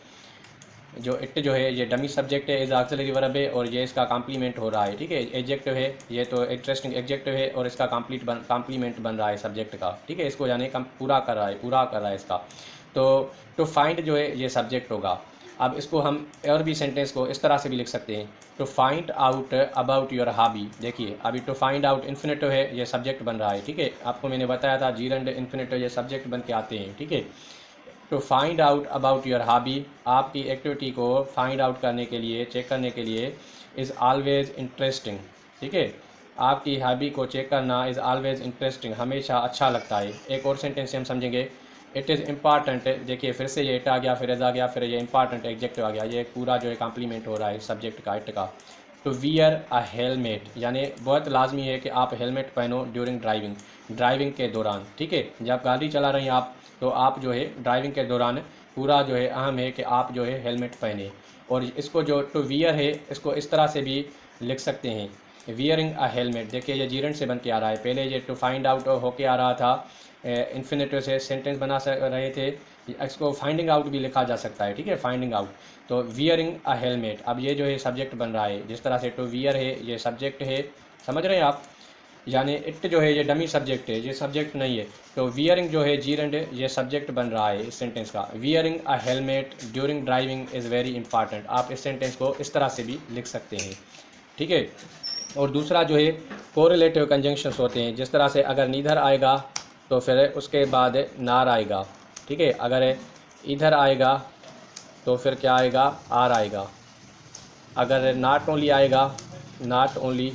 जो इट जो है ये डमी सब्जेक्ट है, इज ऑक्सिलरी वर्ब है, और ये इसका कॉम्प्लीमेंट हो रहा है, ठीक है। एडजेक्टिव है, ये तो इंटरेस्टिंग एडजेक्टिव है, और इसका कॉम्प्लीमेंट बन रहा है सब्जेक्ट का, ठीक है। इसको यानी पूरा कर रहा है इसका। तो टू फाइंड जो है ये सब्जेक्ट होगा। अब इसको हम और भी सेंटेंस को इस तरह से भी लिख सकते हैं, to find out about your hobby. देखिए अभी टू फाइंड आउट इन्फिनेटिव है, ये सब्जेक्ट बन रहा है, ठीक है। आपको मैंने बताया था जीरेंड इन्फिनेटिव ये सब्जेक्ट बन के आते हैं, ठीक है। To find out about your hobby, आपकी एक्टिविटी को फाइंड आउट करने के लिए, चेक करने के लिए, इज़ ऑलवेज इंटरेस्टिंग, ठीक है। आपकी हॉबी को चेक करना इज़ ऑलवेज इंटरेस्टिंग, हमेशा अच्छा लगता है। एक और सेंटेंस से हम समझेंगे, इट इज़ इम्पॉर्टेंट। देखिए फिर से ये इट आ गया, फिर इज आ गया, फिर ये इंपॉर्टेंट एडजेक्टिव आ गया, ये पूरा जो है कॉम्प्लीमेंट हो रहा है सब्जेक्ट का, इट का। टू वियर अ हेलमेट, यानी बहुत लाजमी है कि आप हेलमेट पहनो ड्यूरिंग ड्राइविंग, ड्राइविंग के दौरान, ठीक है। जब गाड़ी चला रहे हैं आप, तो आप जो है ड्राइविंग के दौरान पूरा जो है अहम है कि आप जो है हेलमेट पहने। और इसको जो टू वियर है, इसको इस तरह से भी लिख सकते हैं, वियरिंग अ हेलमेट। देखिए ये जीरेंड से बन के आ रहा है, पहले ये टू फाइंड आउट होके आ रहा था, इन्फिनेटिव से सेंटेंस बना रहे थे, इसको फाइंडिंग आउट भी लिखा जा सकता है, ठीक है, फाइंडिंग आउट। तो वियरिंग अ हेलमेट, अब ये जो है सब्जेक्ट बन रहा है, जिस तरह से टू वियर है ये सब्जेक्ट है, समझ रहे हैं आप। यानी इट जो है ये डमी सब्जेक्ट है, ये सब्जेक्ट नहीं है। तो वियरिंग जो है जीरेंड ये सब्जेक्ट बन रहा है इस सेंटेंस का। Wearing a helmet during driving is very important, आप इस सेंटेंस को इस तरह से भी लिख सकते हैं, ठीक है। और दूसरा जो है कोरिलेटिव कंजंक्शंस होते हैं, जिस तरह से अगर नीदर आएगा तो फिर उसके बाद नार आएगा, ठीक है। अगर इधर आएगा तो फिर क्या आएगा, आर आएगा। अगर नॉट ओनली आएगा, नॉट ओनली,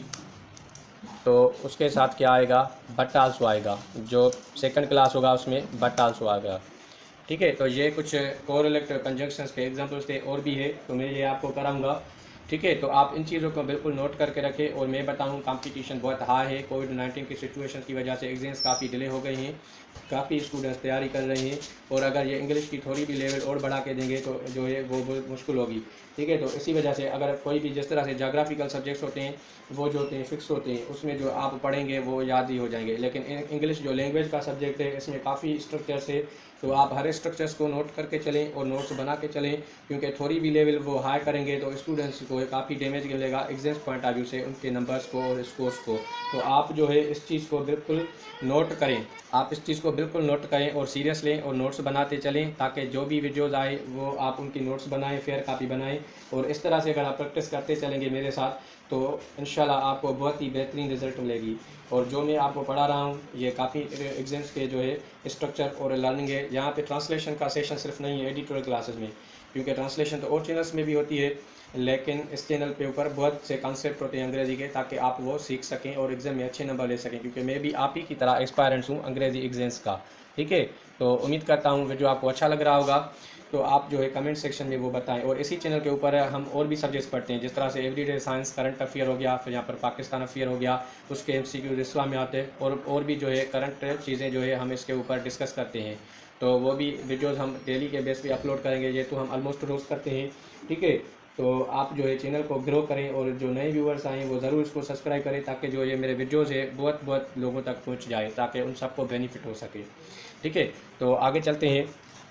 तो उसके साथ क्या आएगा, बट आल्सो आएगा। जो सेकंड क्लास होगा उसमें बट आल्सो आएगा, ठीक है। तो ये कुछ कोरिलेटिव कंजंक्शंस के एग्जांपल्स थे, और भी है तो मैं ये आपको कराऊंगा, ठीक है। तो आप इन चीज़ों को बिल्कुल नोट करके रखें। और मैं बताऊं कंपटीशन बहुत हाई है, कोविड-19 की सिचुएशन की वजह से एग्जाम्स काफ़ी डिले हो गए हैं, काफ़ी स्टूडेंट्स तैयारी कर रहे हैं। और अगर ये इंग्लिश की थोड़ी भी लेवल और बढ़ा के देंगे तो जो है वो बहुत मुश्किल होगी, ठीक है। तो इसी वजह से अगर कोई भी जिस तरह से जोग्राफिकल सब्जेक्ट्स होते हैं वो जो होते हैं फिक्स होते हैं, उसमें जो आप पढ़ेंगे वो याद ही हो जाएंगे। लेकिन इंग्लिश जो लैंग्वेज का सब्जेक्ट है इसमें काफ़ी स्ट्रक्चर से तो आप हर स्ट्रक्चर्स को नोट करके चलें और नोट्स बना के चलें, क्योंकि थोड़ी भी लेवल वो हाई करेंगे तो स्टूडेंट्स को काफ़ी डैमेज मिलेगा एग्जाम्स पॉइंट ऑफ व्यू से, उनके नंबर्स को और स्कोर्स को। तो आप जो है इस चीज़ को बिल्कुल नोट करें, आप इस चीज़ को बिल्कुल नोट करें और सीरियस लें और नोट्स बनाते चलें, ताकि जो भी वीडियोज़ आए वो आप उनकी नोट्स बनाएं, फेयर कापी बनाएं। और इस तरह से अगर आप प्रैक्टिस करते चलेंगे मेरे साथ तो इंशाल्लाह आपको बहुत ही बेहतरीन रिजल्ट मिलेगी। और जो मैं आपको पढ़ा रहा हूँ ये काफ़ी एग्जाम्स के जो है स्ट्रक्चर और लर्निंग है। यहाँ पे ट्रांसलेशन का सेशन सिर्फ नहीं है एडिटोरियल क्लासेस में, क्योंकि ट्रांसलेशन तो और चैनल्स में भी होती है, लेकिन इस चैनल पे ऊपर बहुत से कॉन्सेप्ट होते हैं अंग्रेज़ी के, ताकि आप वो सीख सकें और एग्ज़ाम में अच्छे नंबर ले सकें, क्योंकि मैं भी आप ही की तरह एक्सपायरेंट्स हूँ अंग्रेज़ी एग्जाम्स का। ठीक है, तो उम्मीद करता हूँ वीडियो आपको अच्छा लग रहा होगा, तो आप जो है कमेंट सेक्शन में वो बताएं। और इसी चैनल के ऊपर हम और भी सब्जेक्ट्स पढ़ते हैं, जिस तरह से एवरीडे साइंस, करंट अफेयर हो गया, फिर यहाँ पर पाकिस्तान अफेयर हो गया, उसके MCQ इस्लाम में आते हैं, और भी जो है करंट चीज़ें जो है हम इसके ऊपर डिस्कस करते हैं। तो वो भी वीडियोज़ हम डेली के बेस पे अपलोड करेंगे, ये तो हम ऑलमोस्ट रोज़ करते हैं। ठीक है, तो आप जो है चैनल को ग्रो करें और जो नए व्यूअर्स आए वो ज़रूर इसको सब्सक्राइब करें, ताकि जो ये मेरे वीडियोज़ है बहुत बहुत लोगों तक पहुँच जाए, ताकि उन सबको बेनिफिट हो सके। ठीक है, तो आगे चलते हैं।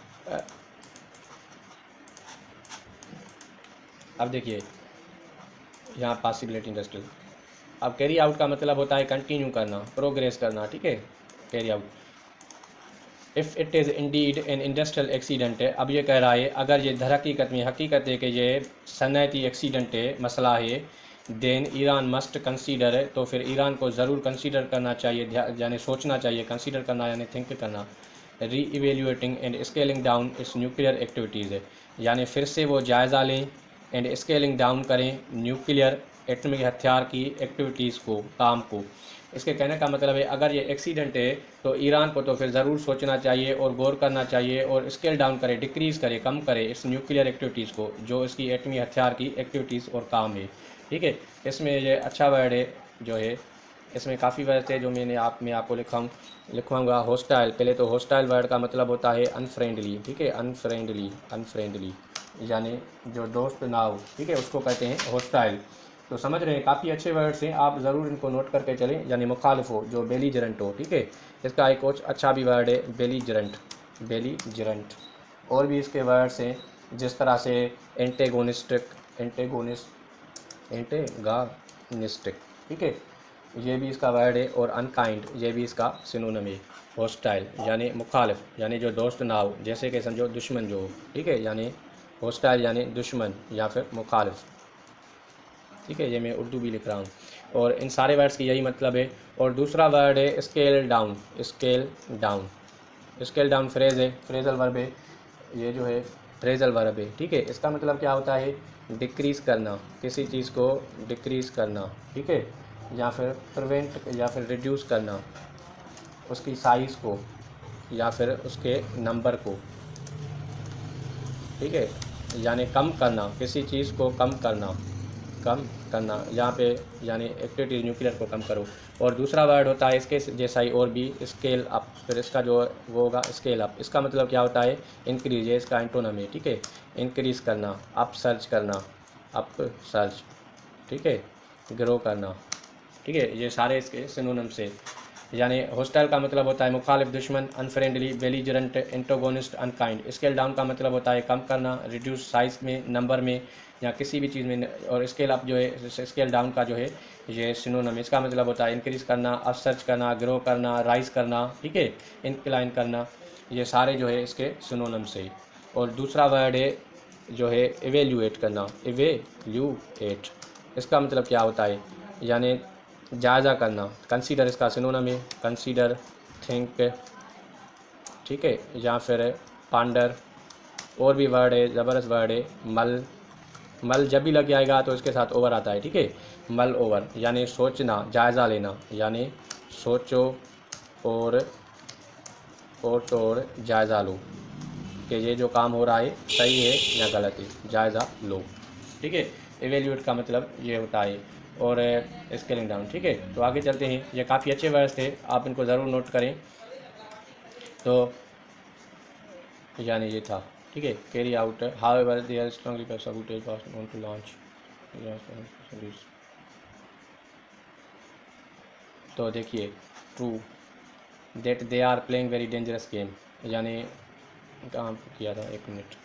अब देखिए यहाँ पॉसिबिलिटी इंडस्ट्रियल, अब कैरी आउट का मतलब होता है कंटिन्यू करना, प्रोग्रेस करना। ठीक है, carry out if it is indeed an industrial accident है। अब ये कह रहा है अगर ये दर हकीकत में हकीकत है कि ये सनती एक्सीडेंट है, मसला है, देन ईरान मस्ट कंसीडर है, तो फिर ईरान को ज़रूर कंसीडर करना चाहिए, यानी सोचना चाहिए, कंसीडर करना यानी थिंक करना, reevaluating and scaling down इस न्यूक्लियर एक्टिविटीज़ है, यानी फिर से वो जायज़ा लें एंड स्केलिंग डाउन करें न्यूक्लियर एटॉमिक हथियार की एक्टिविटीज़ को, काम को। इसके कहने का मतलब है अगर ये एक्सीडेंट है तो ईरान को तो फिर ज़रूर सोचना चाहिए और गौर करना चाहिए और स्केल डाउन करे, डिक्रीज़ करे, कम करे इस न्यूक्लियर एक्टिविटीज़ को, जो इसकी एटमी हथियार की एक्टिविटीज़ और काम है। ठीक है, इसमें ये अच्छा वर्ड है जो है, इसमें काफ़ी वर्ड थे जो मैं आपको लिखवाऊँगा। हॉस्टाइल, पहले तो हॉस्टाइल वर्ड का मतलब होता है अनफ्रेंडली। ठीक है, अनफ्रेंडली यानी जो दोस्त ना हो, ठीक है, उसको कहते हैं हॉस्टाइल। तो समझ रहे हैं, काफ़ी अच्छे वर्ड्स हैं, आप ज़रूर इनको नोट करके चलें। यानी मुखालिफ हो, जो बेलीजरेंट हो। ठीक है, इसका एक और अच्छा भी वर्ड है बेलीजरेंट। और भी इसके वर्ड्स हैं जिस तरह से एंटेगोनिस्टिक। ठीक है, ये भी इसका वर्ड है। और अनकाइंड, ये भी इसका सिनोनिम है। हॉस्टाइल यानी मुखालिफ, यानी जो दोस्त ना हो, जैसे कि समझो दुश्मन जो हो। ठीक है, यानी हॉस्टाइल यानी दुश्मन या फिर मुखालिफ। ठीक है, ये मैं उर्दू भी लिख रहा हूँ। और इन सारे वर्ड्स की यही मतलब है। और दूसरा वर्ड है scale down. Scale down phrase है, फ्रेजल वर्ब है, ये जो है फ्रेजल वर्ब है। ठीक है, इसका मतलब क्या होता है, डिक्रीज़ करना, किसी चीज़ को डिक्रीज़ करना। ठीक है, या फिर प्रिवेंट या फिर रिड्यूस करना, उसकी साइज़ को या फिर उसके नंबर को। ठीक है, यानी कम करना, किसी चीज़ को कम करना यहाँ पे, यानी एक्टिविटी न्यूक्लियर को कम करो। और दूसरा वर्ड होता है इसके जैसा ही और भी, स्केल अप। फिर इसका जो वो होगा स्केल अप, इसका मतलब क्या होता है, इंक्रीज, ये इसका एंटोनम है। ठीक है, इंक्रीज़ करना, अप सर्च करना, अप सर्च। ठीक है, ग्रो करना। ठीक है, ये सारे इसके सिनोनिम्स से। यानी हॉस्टाइल का मतलब होता है मुखालिफ, दुश्मन, unfriendly, belligerent, antagonist, unkind. Scale down का मतलब होता है कम करना, रिड्यूस साइज में, नंबर में, या किसी भी चीज़ में। और स्केल अप जो है, स्केल डाउन का जो है ये सिनोनिम, इसका मतलब होता है इंक्रीज़ करना, अप सर्च करना, ग्रो करना, राइज करना। ठीक है, इंक्लाइन करना, ये सारे जो है इसके सिनोनिम से। और दूसरा वर्ड है जो है एवेल्यूएट करना, एवेल्यूएट, इसका मतलब क्या होता है, यानी जायज़ा करना। कंसीडर इसका सिनोनिम है, कंसीडर, थिंक। ठीक है, या फिर पांडर। और भी वर्ड है, ज़बरदस्त वर्ड है, मल जब भी लग जाएगा तो इसके साथ ओवर आता है। ठीक है, मल ओवर यानी सोचना, जायज़ा लेना, यानी सोचो और तो और जायज़ा लो कि ये जो काम हो रहा है सही है या गलत है, जायज़ा लो। ठीक है, एवेल्यूएट का मतलब ये होता है। और स्केलिंग डाउन। ठीक है, तो आगे चलते हैं, ये काफ़ी अच्छे वर्ड्स थे, आप इनको ज़रूर नोट करें। तो यानी ये था। ठीक है, carry out, however they are strongly persuaded want to launch. तो देखिए, true that they are playing very dangerous game, यानी कहाँ किया था,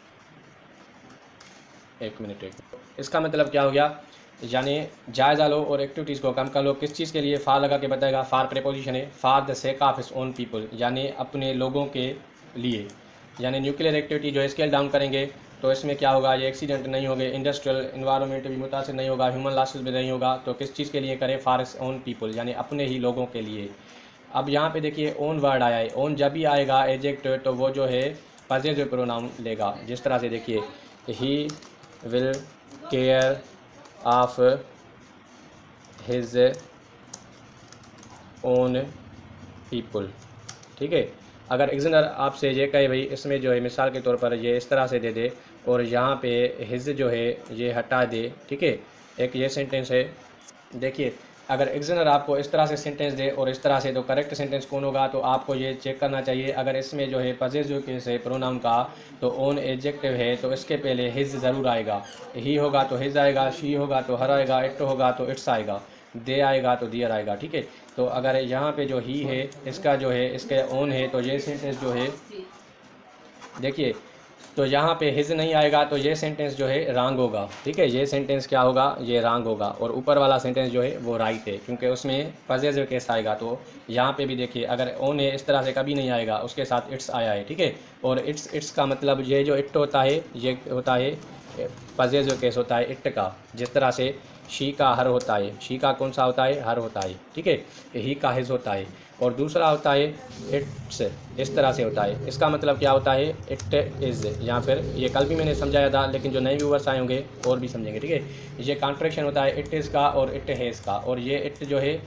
एक मिनट। इसका मतलब क्या हो गया, यानी जायज़ा लो और एक्टिविटीज़ को कम कर लो। किस चीज़ के लिए फार लगा के बताएगा, फार प्रेपोजिशन है, for the sake of his own people, यानी अपने लोगों के लिए। यानी न्यूक्लियर एक्टिविटी जो स्केल डाउन करेंगे तो इसमें क्या होगा, ये एक्सीडेंट नहीं होंगे, इंडस्ट्रियल इन्वायरमेंट भी मुतासर नहीं होगा, ह्यूमन लॉसेस भी नहीं होगा। तो किस चीज़ के लिए करें, फार हिज ओन पीपल, यानी अपने ही लोगों के लिए। अब यहाँ पे देखिए ओन वर्ड आया है, ओन जब भी आएगा एडजेक्टिव तो वो जो है पॉजिटिव प्रोनाउन लेगा। जिस तरह से देखिए, he will care of his own people. ठीक है, अगर एग्जामिनर आपसे ये कहे भाई इसमें जो है मिसाल के तौर पर ये इस तरह से दे दे और यहाँ पे हिज जो है ये हटा दे, ठीक है, एक ये सेंटेंस है। देखिए अगर एग्जामिनर आपको इस तरह से सेंटेंस दे और इस तरह से, तो करेक्ट सेंटेंस कौन होगा, तो आपको ये चेक करना चाहिए। अगर इसमें जो है पॉजिटिव केस है प्रोनाउन का, तो ओन एडजेक्टिव है तो इसके पहले हिज ज़रूर आएगा। ही होगा तो हिज आएगा, शी होगा तो हर आएगा, इट होगा तो इट्स आएगा, दे आएगा तो दियर आएगा। ठीक है, तो अगर यहाँ पे जो ही है इसका जो है इसके ओन है तो ये सेंटेंस जो है देखिए, तो यहाँ पे हिज नहीं आएगा तो ये सेंटेंस जो है रॉन्ग होगा। ठीक है, ये सेंटेंस क्या होगा, ये रॉन्ग होगा। और ऊपर वाला सेंटेंस जो है वो राइट है क्योंकि उसमें पॉजिटिव केस आएगा। तो यहाँ पे भी देखिए अगर ओन है इस तरह से कभी नहीं आएगा, उसके साथ इट्स आया है। ठीक है, और इट्स का मतलब ये जो इट होता है ये होता है पॉजिटिव केस होता है इट का। जिस तरह से शी का हर होता है, शी का कौन सा होता है, हर होता है। ठीक है, ही का हिज होता है। और दूसरा होता है इट्स, इस तरह से होता है। इसका मतलब क्या होता है, इट इज़, या फिर ये कल भी मैंने समझाया था लेकिन जो नए व्यूवर्स आए होंगे और भी समझेंगे। ठीक है, ये कॉन्ट्रैक्शन होता है इट इज़ का और इट हैज़ का। और ये इट जो है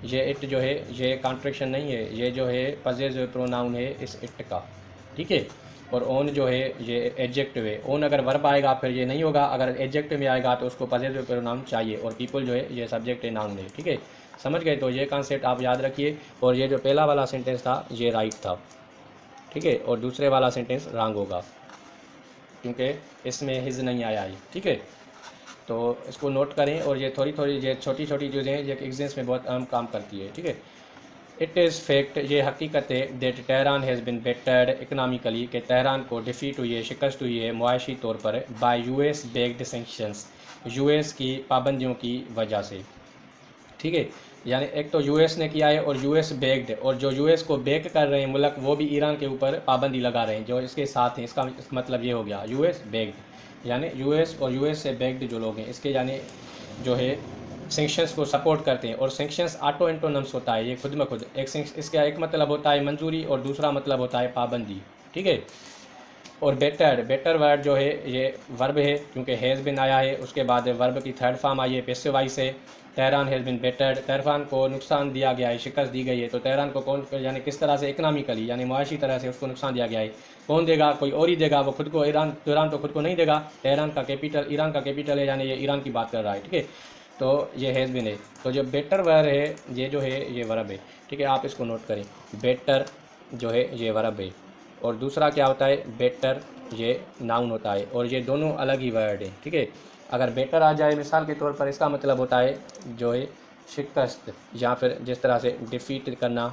ये कॉन्ट्रैक्शन नहीं है, ये जो है पॉजिटिव प्रोनाउन है इस इट का। ठीक है, और ओन जो है ये एडजेक्टिव है। ओन अगर वर्ब आएगा फिर ये नहीं होगा, अगर एडजेक्टिव में आएगा तो उसको पॉजिटिव प्रोनाउन चाहिए। और पीपल जो है ये सब्जेक्ट है, नाउन है। ठीक है, समझ गए, तो ये कॉन्सेप्ट आप याद रखिए। और ये जो पहला वाला सेंटेंस था ये राइट था। ठीक है, और दूसरे वाला सेंटेंस रॉन्ग होगा क्योंकि इसमें हिज नहीं आया है। ठीक है, तो इसको नोट करें। और ये थोड़ी थोड़ी ये छोटी छोटी चीज़ें ये एग्जाम्स में बहुत अहम काम करती है। ठीक है, इट इज़ फैक्ट, ये हकीकत है, that Tehran has been battered economically, के तेहरान को डिफीट हुई है, शिकस्त हुई है मुआशी तौर पर, by US backed sanctions, US की पाबंदियों की वजह से। ठीक है, यानी एक तो यूएस ने किया है और यूएस बेग्ड, और जो यूएस को बेक कर रहे हैं मुल्क वो भी ईरान के ऊपर पाबंदी लगा रहे हैं जो इसके साथ हैं। इसका मतलब ये हो गया यूएस बेग्ड, यानी यूएस और यूएस से बेग्ड जो लोग हैं इसके यानी जो है सेंक्शंस को सपोर्ट करते हैं। और सेंक्शंस ऑटो एंटोनम्स होता है, ये खुद में खुद एक इसका एक मतलब होता है मंजूरी और दूसरा मतलब होता है पाबंदी। ठीक है, और बेटर वर्ड जो है ये वर्ब है क्योंकि हैज़ बिन आया है, उसके बाद वर्ब की थर्ड फॉर्म आई है पैसिव वॉइस से। Tehran has been battered, Tehran को नुकसान दिया गया है, शिकस्त दी गई है। तो तेहरान को कौन, यानी किस तरह से, इकनॉमिकली यानी मुआशी तरह से उसको नुकसान दिया गया है। कौन देगा, कोई और ही देगा, वो खुद को ईरान तो खुद को नहीं देगा। तेहरान का कैपिटल ईरान का कैपिटल है, यानी ये ईरान की बात कर रहा है। ठीक है, तो ये हैज़ बिन है। तो जो बेटर वर्ब है ये जो है ये वर्ब है। ठीक है, आप इसको नोट करें, बेटर जो है ये वर्ब है। और दूसरा क्या होता है, बेटर ये नाउन होता है। और ये दोनों अलग ही वर्ड है। ठीक है, अगर बेटर आ जाए मिसाल के तौर पर इसका मतलब होता है जो है शिकस्त, या फिर जिस तरह से डिफीट करना,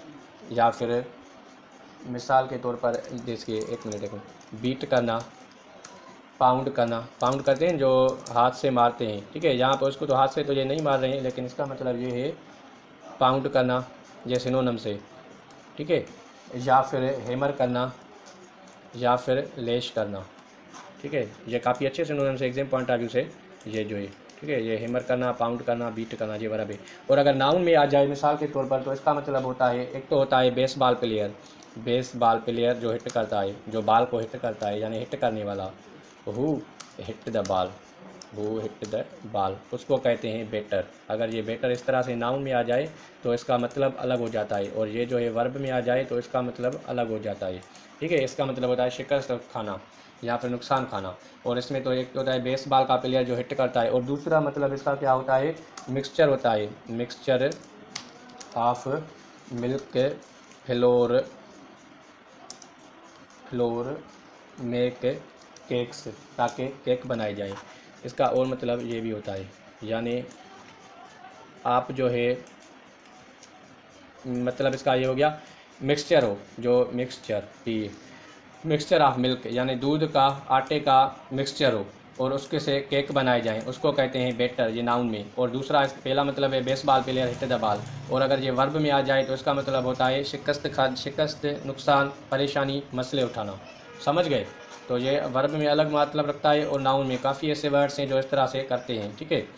या फिर मिसाल के तौर पर देखिए एक मिनट बीट करना, पाउंड करना, पाउंड करते हैं जो हाथ से मारते हैं। ठीक है, यहाँ पर उसको तो हाथ से तो ये नहीं मार रहे हैं लेकिन इसका मतलब ये है पाउंड करना, ये सिनोनिम से। ठीक है, या फिर हैमर करना, या फिर लेश करना। ठीक है, ये काफ़ी अच्छे सिनोनिम से एग्जाम पॉइंट ऑफ व्यू से ये जो है। ठीक है, ये हैमर करना, पाउंड करना, बीट करना, ये बराबर है। और अगर नाउन में आ जाए मिसाल के तौर पर तो इसका मतलब होता है, एक तो होता है बेसबॉल प्लेयर, बेसबॉल प्लेयर जो हिट करता है, जो बॉल को हिट करता है यानी हिट करने वाला, who hit the ball, who hit the ball, उसको कहते हैं बेटर। अगर ये बेटर इस तरह से नाउन में आ जाए तो इसका मतलब अलग हो जाता है, और ये जो है वर्ब में आ जाए तो इसका मतलब अलग हो जाता है। ठीक है, इसका मतलब होता है शिकस्त खाना या फिर नुकसान खाना। और इसमें तो एक होता है बेसबॉल का प्लेयर जो हिट करता है, और दूसरा मतलब इसका क्या होता है, मिक्सचर होता है, mixture of milk flour, make cakes, ताकि केक बनाए जाए। इसका और मतलब ये भी होता है, यानी आप जो है मतलब इसका ये हो गया मिक्सचर हो, जो मिक्सचर पी मिक्सचर ऑफ मिल्क यानी दूध का आटे का मिक्सचर हो और उसके से केक बनाए जाएं, उसको कहते हैं बेटर, ये नाउन में। और दूसरा पहला मतलब है baseball player hit the ball, और अगर ये वर्ब में आ जाए तो इसका मतलब होता है शिकस्त, नुकसान, परेशानी, मसले उठाना। समझ गए? तो ये वर्ब में अलग मतलब रखता है और नाउन में काफ़ी ऐसे वर्ड्स हैं जो इस तरह से करते हैं। ठीक है,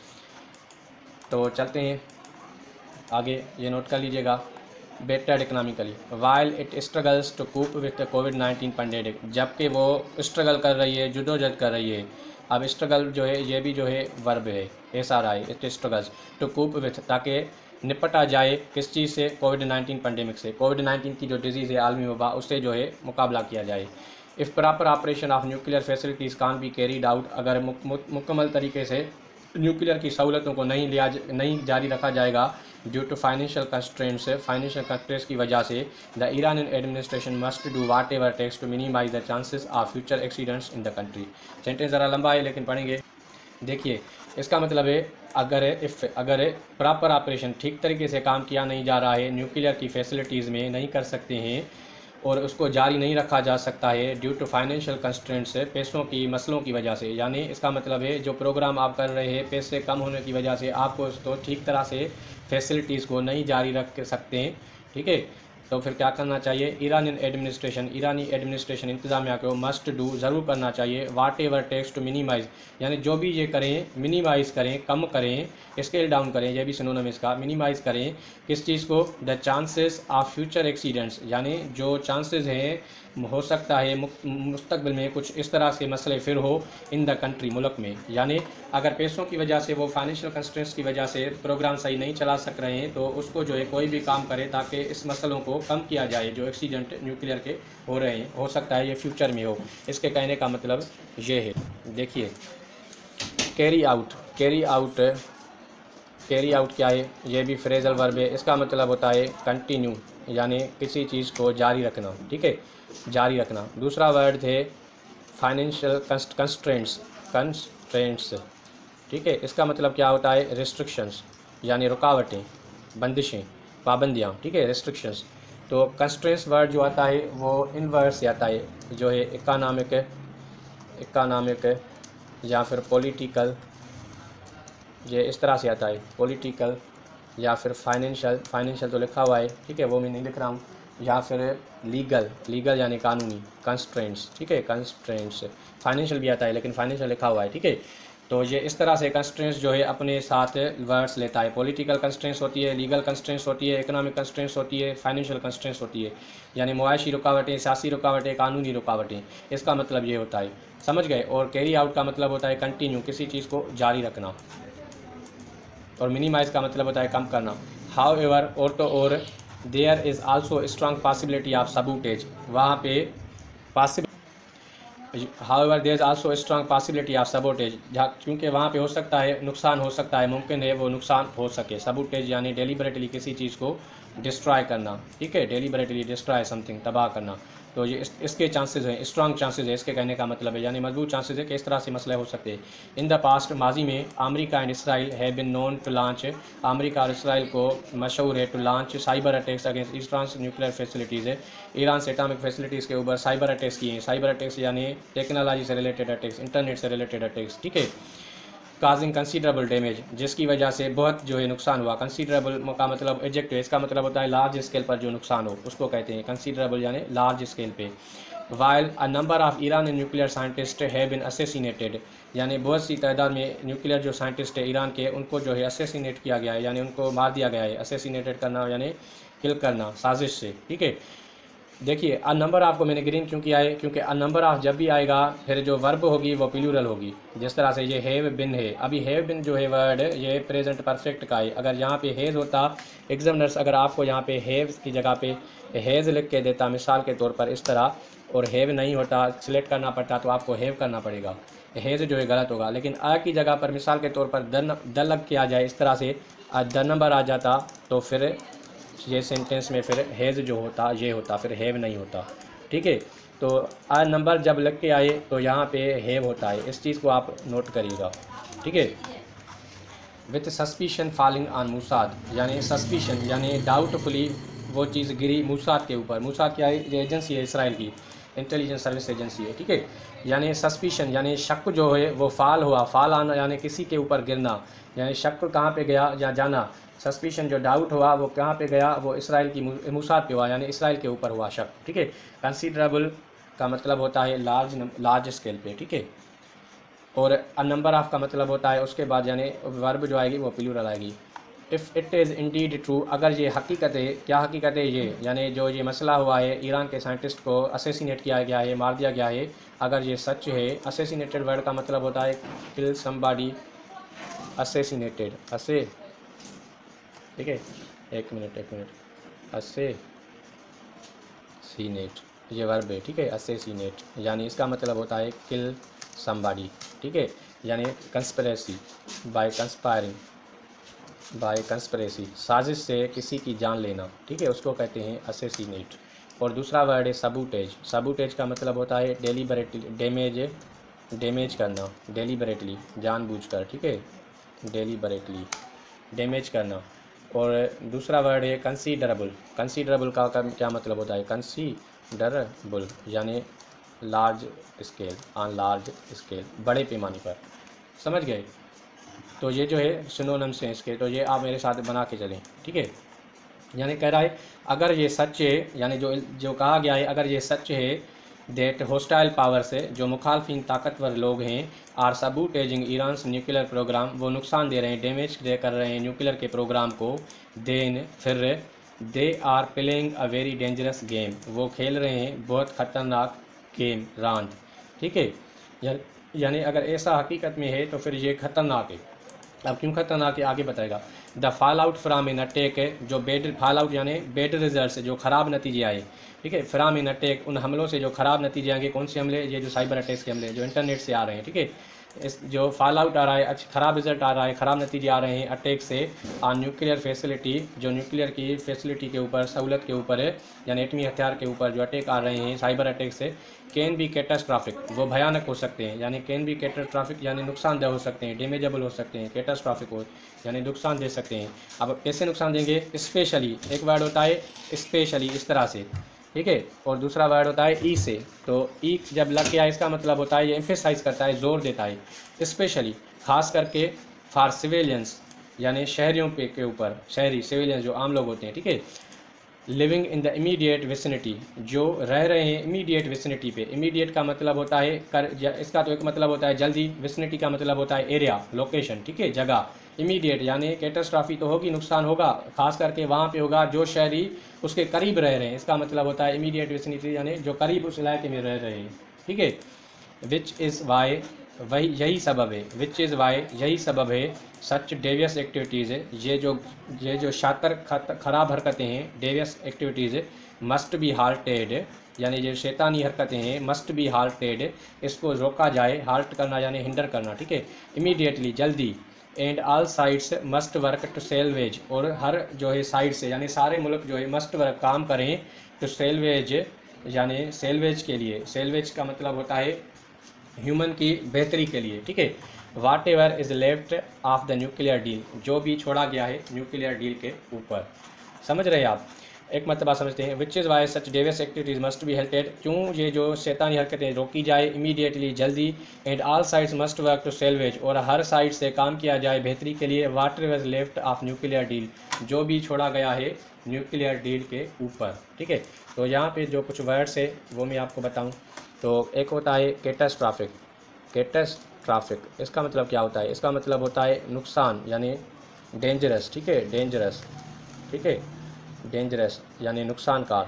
तो चलते हैं आगे, ये नोट कर लीजिएगा। Better economically while it struggles to cope with कोविड-19 पैंडेमिक, जबकि वो स्ट्रगल कर रही है, जुदोजहद कर रही है। अब स्ट्रगल जो है ये भी जो है वर्ब है, ऐसा रहा है, it struggles to cope with, ताकि निपटा जाए किस चीज़ से, कोविड-19 पैंडेमिक से, कोविड-19 की जो डिजीज़ है आलमी वबा, उससे जो है मुकाबला किया जाए। If proper operation of nuclear facilities can be carried out, अगर मुकम्मल तरीके से न्यूक्लियर की सहूलतों को नहीं जारी रखा जाएगा ड्यू टू फाइनेंशियल कंस्ट्रेंट्स की वजह से, the Iranian administration must do whatever takes to minimise the chances of future accidents in the country. Sentence ज़रा लंबा है लेकिन पढ़ेंगे। देखिए, इसका मतलब है अगर प्रॉपर ऑपरेशन ठीक तरीके से काम किया नहीं जा रहा है, न्यूक्लियर की फैसिलिटीज़ में नहीं कर सकते हैं और उसको जारी नहीं रखा जा सकता है ड्यू टू फाइनेंशियल कंस्ट्रेंट्स, पैसों की मसलों की वजह से, यानी इसका मतलब है जो प्रोग्राम आप कर रहे हैं पैसे कम होने की वजह से आपको उसको ठीक तरह से फैसिलिटीज़ को नहीं जारी रख सकते हैं। ठीक है, तो फिर क्या करना चाहिए, ईरानी एडमिनिस्ट्रेशन इंतज़ामिया को मस्ट डू ज़रूर करना चाहिए whatever takes to minimise, यानी जो भी ये करें मिनिमाइज़ करें, कम करें, स्केल डाउन करें, ये भी सिनोनिम इसका, मिनिमाइज़ करें किस चीज़ को, the chances of future accidents, यानी जो चांसेस हैं हो सकता है मुस्तकबिल में कुछ इस तरह से मसले फिर हो इन द कंट्री, मुल्क में, यानी अगर पैसों की वजह से वो फाइनेंशियल कंस्ट्रेंट्स की वजह से प्रोग्राम सही नहीं चला सक रहे हैं तो उसको जो है कोई भी काम करे ताकि इस मसलों को कम किया जाए जो एक्सीडेंट न्यूक्लियर के हो रहे हैं, हो सकता है ये फ्यूचर में हो। इसके कहने का मतलब ये है। देखिए, कैरी आउट क्या है, ये भी फ्रेजल वर्ब है, इसका मतलब होता है कंटिन्यू, यानी किसी चीज़ को जारी रखना। ठीक है, जारी रखना। दूसरा वर्ड थे फाइनेंशियल कंस्ट्रेंट्स। ठीक है, इसका मतलब क्या होता है, रिस्ट्रिक्शंस, यानी रुकावटें, बंदिशें, पाबंदियाँ। ठीक है, रिस्ट्रिक्शंस। तो कंस्ट्रेंट्स वर्ड जो आता है वो इन वर्ड से आता है, जो है इकोनॉमिक या फिर पॉलिटिकल, ये इस तरह से आता है, पॉलिटिकल या फिर फाइनेंशियल तो लिखा हुआ है, ठीक है, वो मैं नहीं लिख रहा हूँ, या फिर लीगल यानी कानूनी, कंस्ट्रेंट्स। ठीक है, कंस्ट्रेंट्स, फाइनेंशियल भी आता है लेकिन फाइनेंशियल लिखा हुआ है। ठीक है, तो ये इस तरह से कंस्ट्रेंट्स जो है अपने साथ वर्ड्स लेता है, पॉलिटिकल कंस्ट्रेंट्स होती है, लीगल कंस्ट्रेंट्स होती है, इकोनॉमिक कंस्ट्रेंट्स होती है, फाइनेंशियल कंस्ट्रेंट्स होती है, यानी मुआशी रुकावटें, सियासी रुकावटें, कानूनी रुकावटें, इसका मतलब ये होता है। समझ गए? और कैरी आउट का मतलब होता है कंटिन्यू, किसी चीज़ को जारी रखना, और मिनिमाइज़ का मतलब होता है कम करना। हाउ एवर और there is also strong possibility of sabotage, वहाँ पे however there is also strong possibility of sabotage, क्योंकि वहाँ पे हो सकता है नुकसान हो सकता है, मुमकिन है वो नुकसान हो सके। सबोटेज यानी डेलिबरेटली किसी चीज़ को डिस्ट्रॉय करना। ठीक है, डेलिबरेटली डिस्ट्रॉय समथिंग, तबाह करना। तो ये इसके चांसेस हैं, स्ट्रांग चांसेस है, इसके कहने का मतलब है, यानी मजबूत चांसेस है कि इस तरह से मसले हो सकते हैं। इन द पास्ट, माजी में, America and Israel have been known to launch, America और इसराइल को मशहूर है to launch cyber attacks against Iran nuclear facilities है, ईरान से एटॉमिक फैसिलिटीज़ के ऊपर साइबर अटैक्स किए हैं। साइबर अटैक्स यानी टेक्नोलॉजी से रिलेटेड अटैक्स, इंटरनेट से रिलेटेड अटैक्स। ठीक है, काजिंग कंसीडरेबल डैमेज, जिसकी वजह से बहुत जो है नुकसान हुआ। कंसीडरेबल का मतलब एडजेक्टिव, इसका मतलब होता है लार्ज स्केल पर जो नुकसान हो उसको कहते हैं कंसीडरेबल, यानी लार्ज स्केल पे। While a number of Iran nuclear scientist have been assassinated, यानी बहुत सी तादाद में न्यूक्लियर जो साइंटिस्ट है ईरान के, उनको जो है असैसिनेट किया गया है, यानी उनको मार दिया गया है। असैसिनेटेड करना यानी किल करना, साजिश से। ठीक है, देखिए अ नंबर ऑफ को मैंने ग्रीन क्यों किया है, क्योंकि अ नंबर ऑफ जब भी आएगा फिर जो वर्ब होगी वो प्लूरल होगी। जिस तरह से ये हैव बिन है, अभी हैव बिन जो है वर्ड ये प्रेजेंट परफेक्ट का है। अगर यहाँ पे हैज़ होता, एग्जामिनर्स अगर आपको यहाँ पे हैव की जगह पे हैज़ लिख के देता मिसाल के तौर पर इस तरह, और हैव नहीं होता, सिलेक्ट करना पड़ता, तो आपको हैव करना पड़ेगा, हैज़ जो है गलत होगा। लेकिन अ की जगह पर मिसाल के तौर पर द लग के आ जाए इस तरह से, द नंबर आ जाता, तो फिर ये सेंटेंस में फिर हैज़ जो होता ये होता, फिर हैव नहीं होता। ठीक है, तो आ नंबर जब लग के आए तो यहाँ पे हैव होता है, इस चीज़ को आप नोट करिएगा। ठीक है, with suspicion falling on Mossad, यानी सस्पिशन यानी डाउटफुली वो चीज़ गिरी मूसाद के ऊपर। मूसाद क्या है, ये एजेंसी है इसराइल की, इंटेलिजेंस सर्विस एजेंसी है, ठीक है। यानी सस्पिशन यानी शक जो है वो फाल हुआ, फाल आना यानी किसी के ऊपर गिरना, यानी शक कहाँ पे गया या जाना, सस्पिशन जो डाउट हुआ वो कहाँ पे गया, वो इसराइल की मूसाद पे हुआ, यानी इसराइल के ऊपर हुआ शक, ठीक है। कंसीडरेबल का मतलब होता है लार्ज स्केल पे, ठीक है। और अ नंबर ऑफ का मतलब होता है उसके बाद यानी वर्ब जो आएगी वो प्लूरल आएगी। If it is indeed true, अगर ये हकीकत है, क्या हकीकत है ये, यानी जो ये मसला हुआ है ईरान के साइंटिस्ट को असेसिनेट किया गया है, मार दिया गया है, अगर ये सच है, असेसिनेटेड वर्ड का मतलब होता है किल समबॉडी, असेसिनेटेड, असे, ठीक है, एक मिनट, असेसिनेट ये वर्ब है, ठीक है, असेसिनेट यानी इसका मतलब होता है किल समबॉडी, ठीक है, यानी कंस्पिरेसी, बाय कंस्पिरेसी, साजिश से किसी की जान लेना, ठीक है, उसको कहते हैं असेसिनेट। और दूसरा वर्ड है सबूटेज का मतलब होता है डेलीबरेटली, डैमेज करना, डेलीबरेटली जानबूझकर, ठीक है, डेलीबरेटली डैमेज करना। और दूसरा वर्ड है कंसीडरेबल का क्या मतलब होता है, कंसीडरेबल यानी large scale, on large scale, बड़े पैमाने पर, समझ गए। तो ये जो है सिनोनिम्स हैं इसके, तो ये आप मेरे साथ बना के चलें, ठीक है। यानी कह रहा है अगर ये सच है, यानी जो कहा गया है अगर ये सच है, दैट हॉस्टाइल पावर से जो मुखालफिन ताकतवर लोग हैं, are sabotaging Iran nuclear programme, वो नुकसान दे रहे हैं, डैमेज कर रहे हैं न्यूक्लियर के प्रोग्राम को, देन फिर they are playing a very dangerous game, वो खेल रहे हैं बहुत ख़तरनाक गेम, रांद, ठीक है। यानी अगर ऐसा हकीकत में है तो फिर ये ख़तरनाक है। अब क्यों खतरनाक है आगे बताएगा। The fallout from in attack है, जो बेड फॉल आउट यानी बेड रिजल्ट से जो ख़राब नतीजे आए, ठीक है, फ्राम इन अटैक उन हमलों से जो ख़राब नतीजे आएंगे, कौन से हमले, ये जो साइबर अटैक्स के हमले जो इंटरनेट से आ रहे हैं, ठीक है, इस जो फॉल आउट आ रहा है, ख़राब रिजल्ट आ रहा है, ख़राब नतीजे आ रहे हैं अटैक से ऑन न्यूक्लियर फैसिलिटी, जो न्यूक्लियर की फैसिलिटी के ऊपर, सहूलत के ऊपर है, यानी एटमी हथियार के ऊपर जो अटैक आ रहे हैं साइबर अटैक से, कैन बी कैटास्ट्रॉफिक, वो भयानक हो सकते हैं, यानी कैन बी कैटास्ट्रॉफिक यानी नुकसानदेह हो सकते हैं, डैमेजेबल हो सकते हैं, कैटास्ट्रॉफिक हो यानी नुकसान दे सकते हैं। अब कैसे नुकसान देंगे, स्पेशली, एक वर्ड होता है स्पेशली, इस तरह से, ठीक है, और दूसरा वर्ड होता है ई से, तो ई जब लग गया इसका मतलब होता है ये एम्फेसाइज करता है, जोर देता है, स्पेशली खास करके फॉर सिविलियंस यानी शहरियों पे के ऊपर, शहरी सिविलियंस जो आम लोग होते हैं, ठीक है, living in the immediate vicinity, जो रह रहे हैं इमीडिएट विसिनिटी पे, इमीडिएट का मतलब होता है इसका तो एक मतलब होता है जल्दी, विसिनिटी का मतलब होता है एरिया, लोकेशन, ठीक है, जगह, इमीडिएट यानी कैटास्ट्रॉफी तो होगी, नुकसान होगा, खास करके वहाँ पे होगा जो शहरी उसके करीब रह रहे हैं, इसका मतलब होता है इमीडिएट विसिनिटी यानी जो करीब उस इलाके में रह रहे हैं, ठीक है। विच इज़ वाई, वही यही सबब है, विच इज़ वाई यही सबब है, सच डेवियस एक्टिविटीज़ है, ये जो शातर ख़राब हरकतें हैं, devious activities must be halted, यानी ये शैतानी हरकतें हैं, मस्ट बी हाल्टेड, इसको रोका जाए, हाल्ट करना यानी हिंडर करना, ठीक है, इमीडिएटली जल्दी, and all sides must work to salvage, और हर जो है साइड से यानी सारे मुल्क जो है मस्ट वर्क काम करें टू सेल्वेज यानी सेल्वेज के लिए, सेल्वेज का मतलब होता है ह्यूमन की बेहतरी के लिए, ठीक है। Whatever is left of the nuclear deal, जो भी छोड़ा गया है न्यूक्लियर डील के ऊपर, समझ रहे हैं आप। एक मतलब समझते हैं, which is why such devious activities must be halted, क्यों ये जो शैतानी हरकतें रोकी जाए, इमीडिएटली जल्दी, and all sides must work to salvage, और हर साइड से काम किया जाए बेहतरी के लिए, whatever left of nuclear deal, जो भी छोड़ा गया है न्यूक्लियर डील के ऊपर, ठीक है। तो यहाँ पे जो कुछ वर्ड्स है वो मैं आपको बताऊँ, तो एक होता है कैटास्ट्रॉफिक, इसका मतलब क्या होता है, इसका मतलब होता है नुकसान यानी डेंजरस, ठीक है, डेंजरस, ठीक है, डेंजरस यानी नुकसानकार,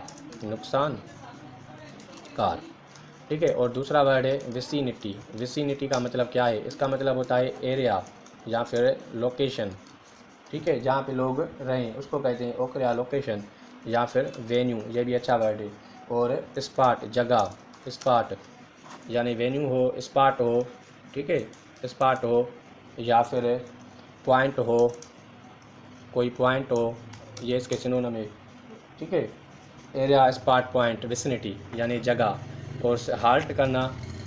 ठीक है। और दूसरा वर्ड है विसिनिटी, विसिनिटी का मतलब क्या है, इसका मतलब होता है एरिया या फिर लोकेशन, ठीक है, जहाँ पे लोग रहें उसको कहते हैं ओकरिया, लोकेशन, या फिर वेन्यू, ये भी अच्छा वर्ड है। और स्पॉट, जगह, स्पॉट यानी वेन्यू हो, स्पॉट हो, ठीक है, स्पॉट हो, या फिर पॉइंट हो, कोई पॉइंट हो, ये इसके सिनोनिम है, ठीक है, एरिया, स्पॉट, पॉइंट, विसिनिटी यानी जगह। और हाल्ट करना,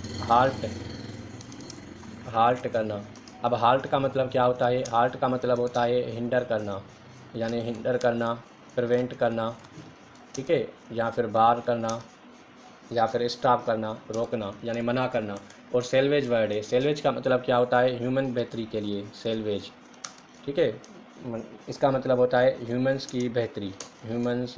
हाल्ट करना, अब हाल्ट का मतलब क्या होता है, हाल्ट का मतलब होता है हिंडर करना, यानी हिंडर करना, प्रिवेंट करना, ठीक है, या फिर बार करना, या फिर स्टॉप करना, रोकना यानी मना करना। और सेल्वेज वर्ड है, सेल्वेज का मतलब क्या होता है, ह्यूमन बेहतरी के लिए, सेल्वेज, ठीक है। इसका मतलब होता है ह्यूमंस की बेहतरी, ह्यूमंस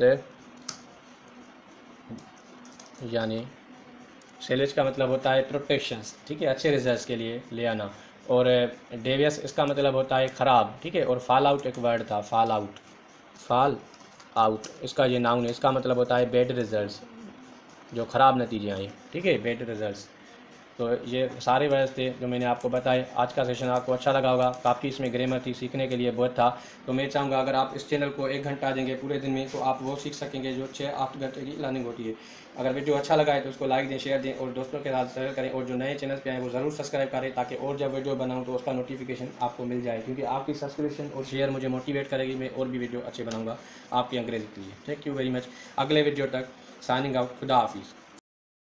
यानी सेलेज का मतलब होता है प्रोटेक्शंस, ठीक है, अच्छे रिजल्ट्स के लिए ले आना। और डेवियस इसका मतलब होता है ख़राब, ठीक है। और फॉल आउट एक वर्ड था, फॉल आउट, फॉल आउट इसका ये नाउन है, इसका मतलब होता है बैड रिजल्ट्स, जो ख़राब नतीजे आए, ठीक है, बैड रिजल्ट्स। तो ये सारे वर्ड्स थे जो मैंने आपको बताए। आज का सेशन आपको अच्छा लगा होगा, काफ़ी इसमें ग्रामर थी, सीखने के लिए बहुत था। तो मैं चाहूँगा अगर आप इस चैनल को 1 घंटा देंगे पूरे दिन में, तो आप वो सीख सकेंगे जो 6-8 घंटे की लर्निंग होती है। अगर वीडियो अच्छा लगा है तो उसको लाइक दें, शेयर दें और दोस्तों के साथ शेयर करें। और जो नए चैनल पे आए वो ज़रूर सब्सक्राइब करें, ताकि और जब वीडियो बनाऊँ तो उसका नोटिफिकेशन आपको मिल जाए, क्योंकि आपकी सब्सक्रिप्शन और शेयर मुझे मोटिवेट करेगी, मैं और भी वीडियो अच्छे बनाऊँगा आपकी अंग्रेजी के लिए। Thank you very much. अगले वीडियो तक साइनिंग आउट, खुदा हाफिज़।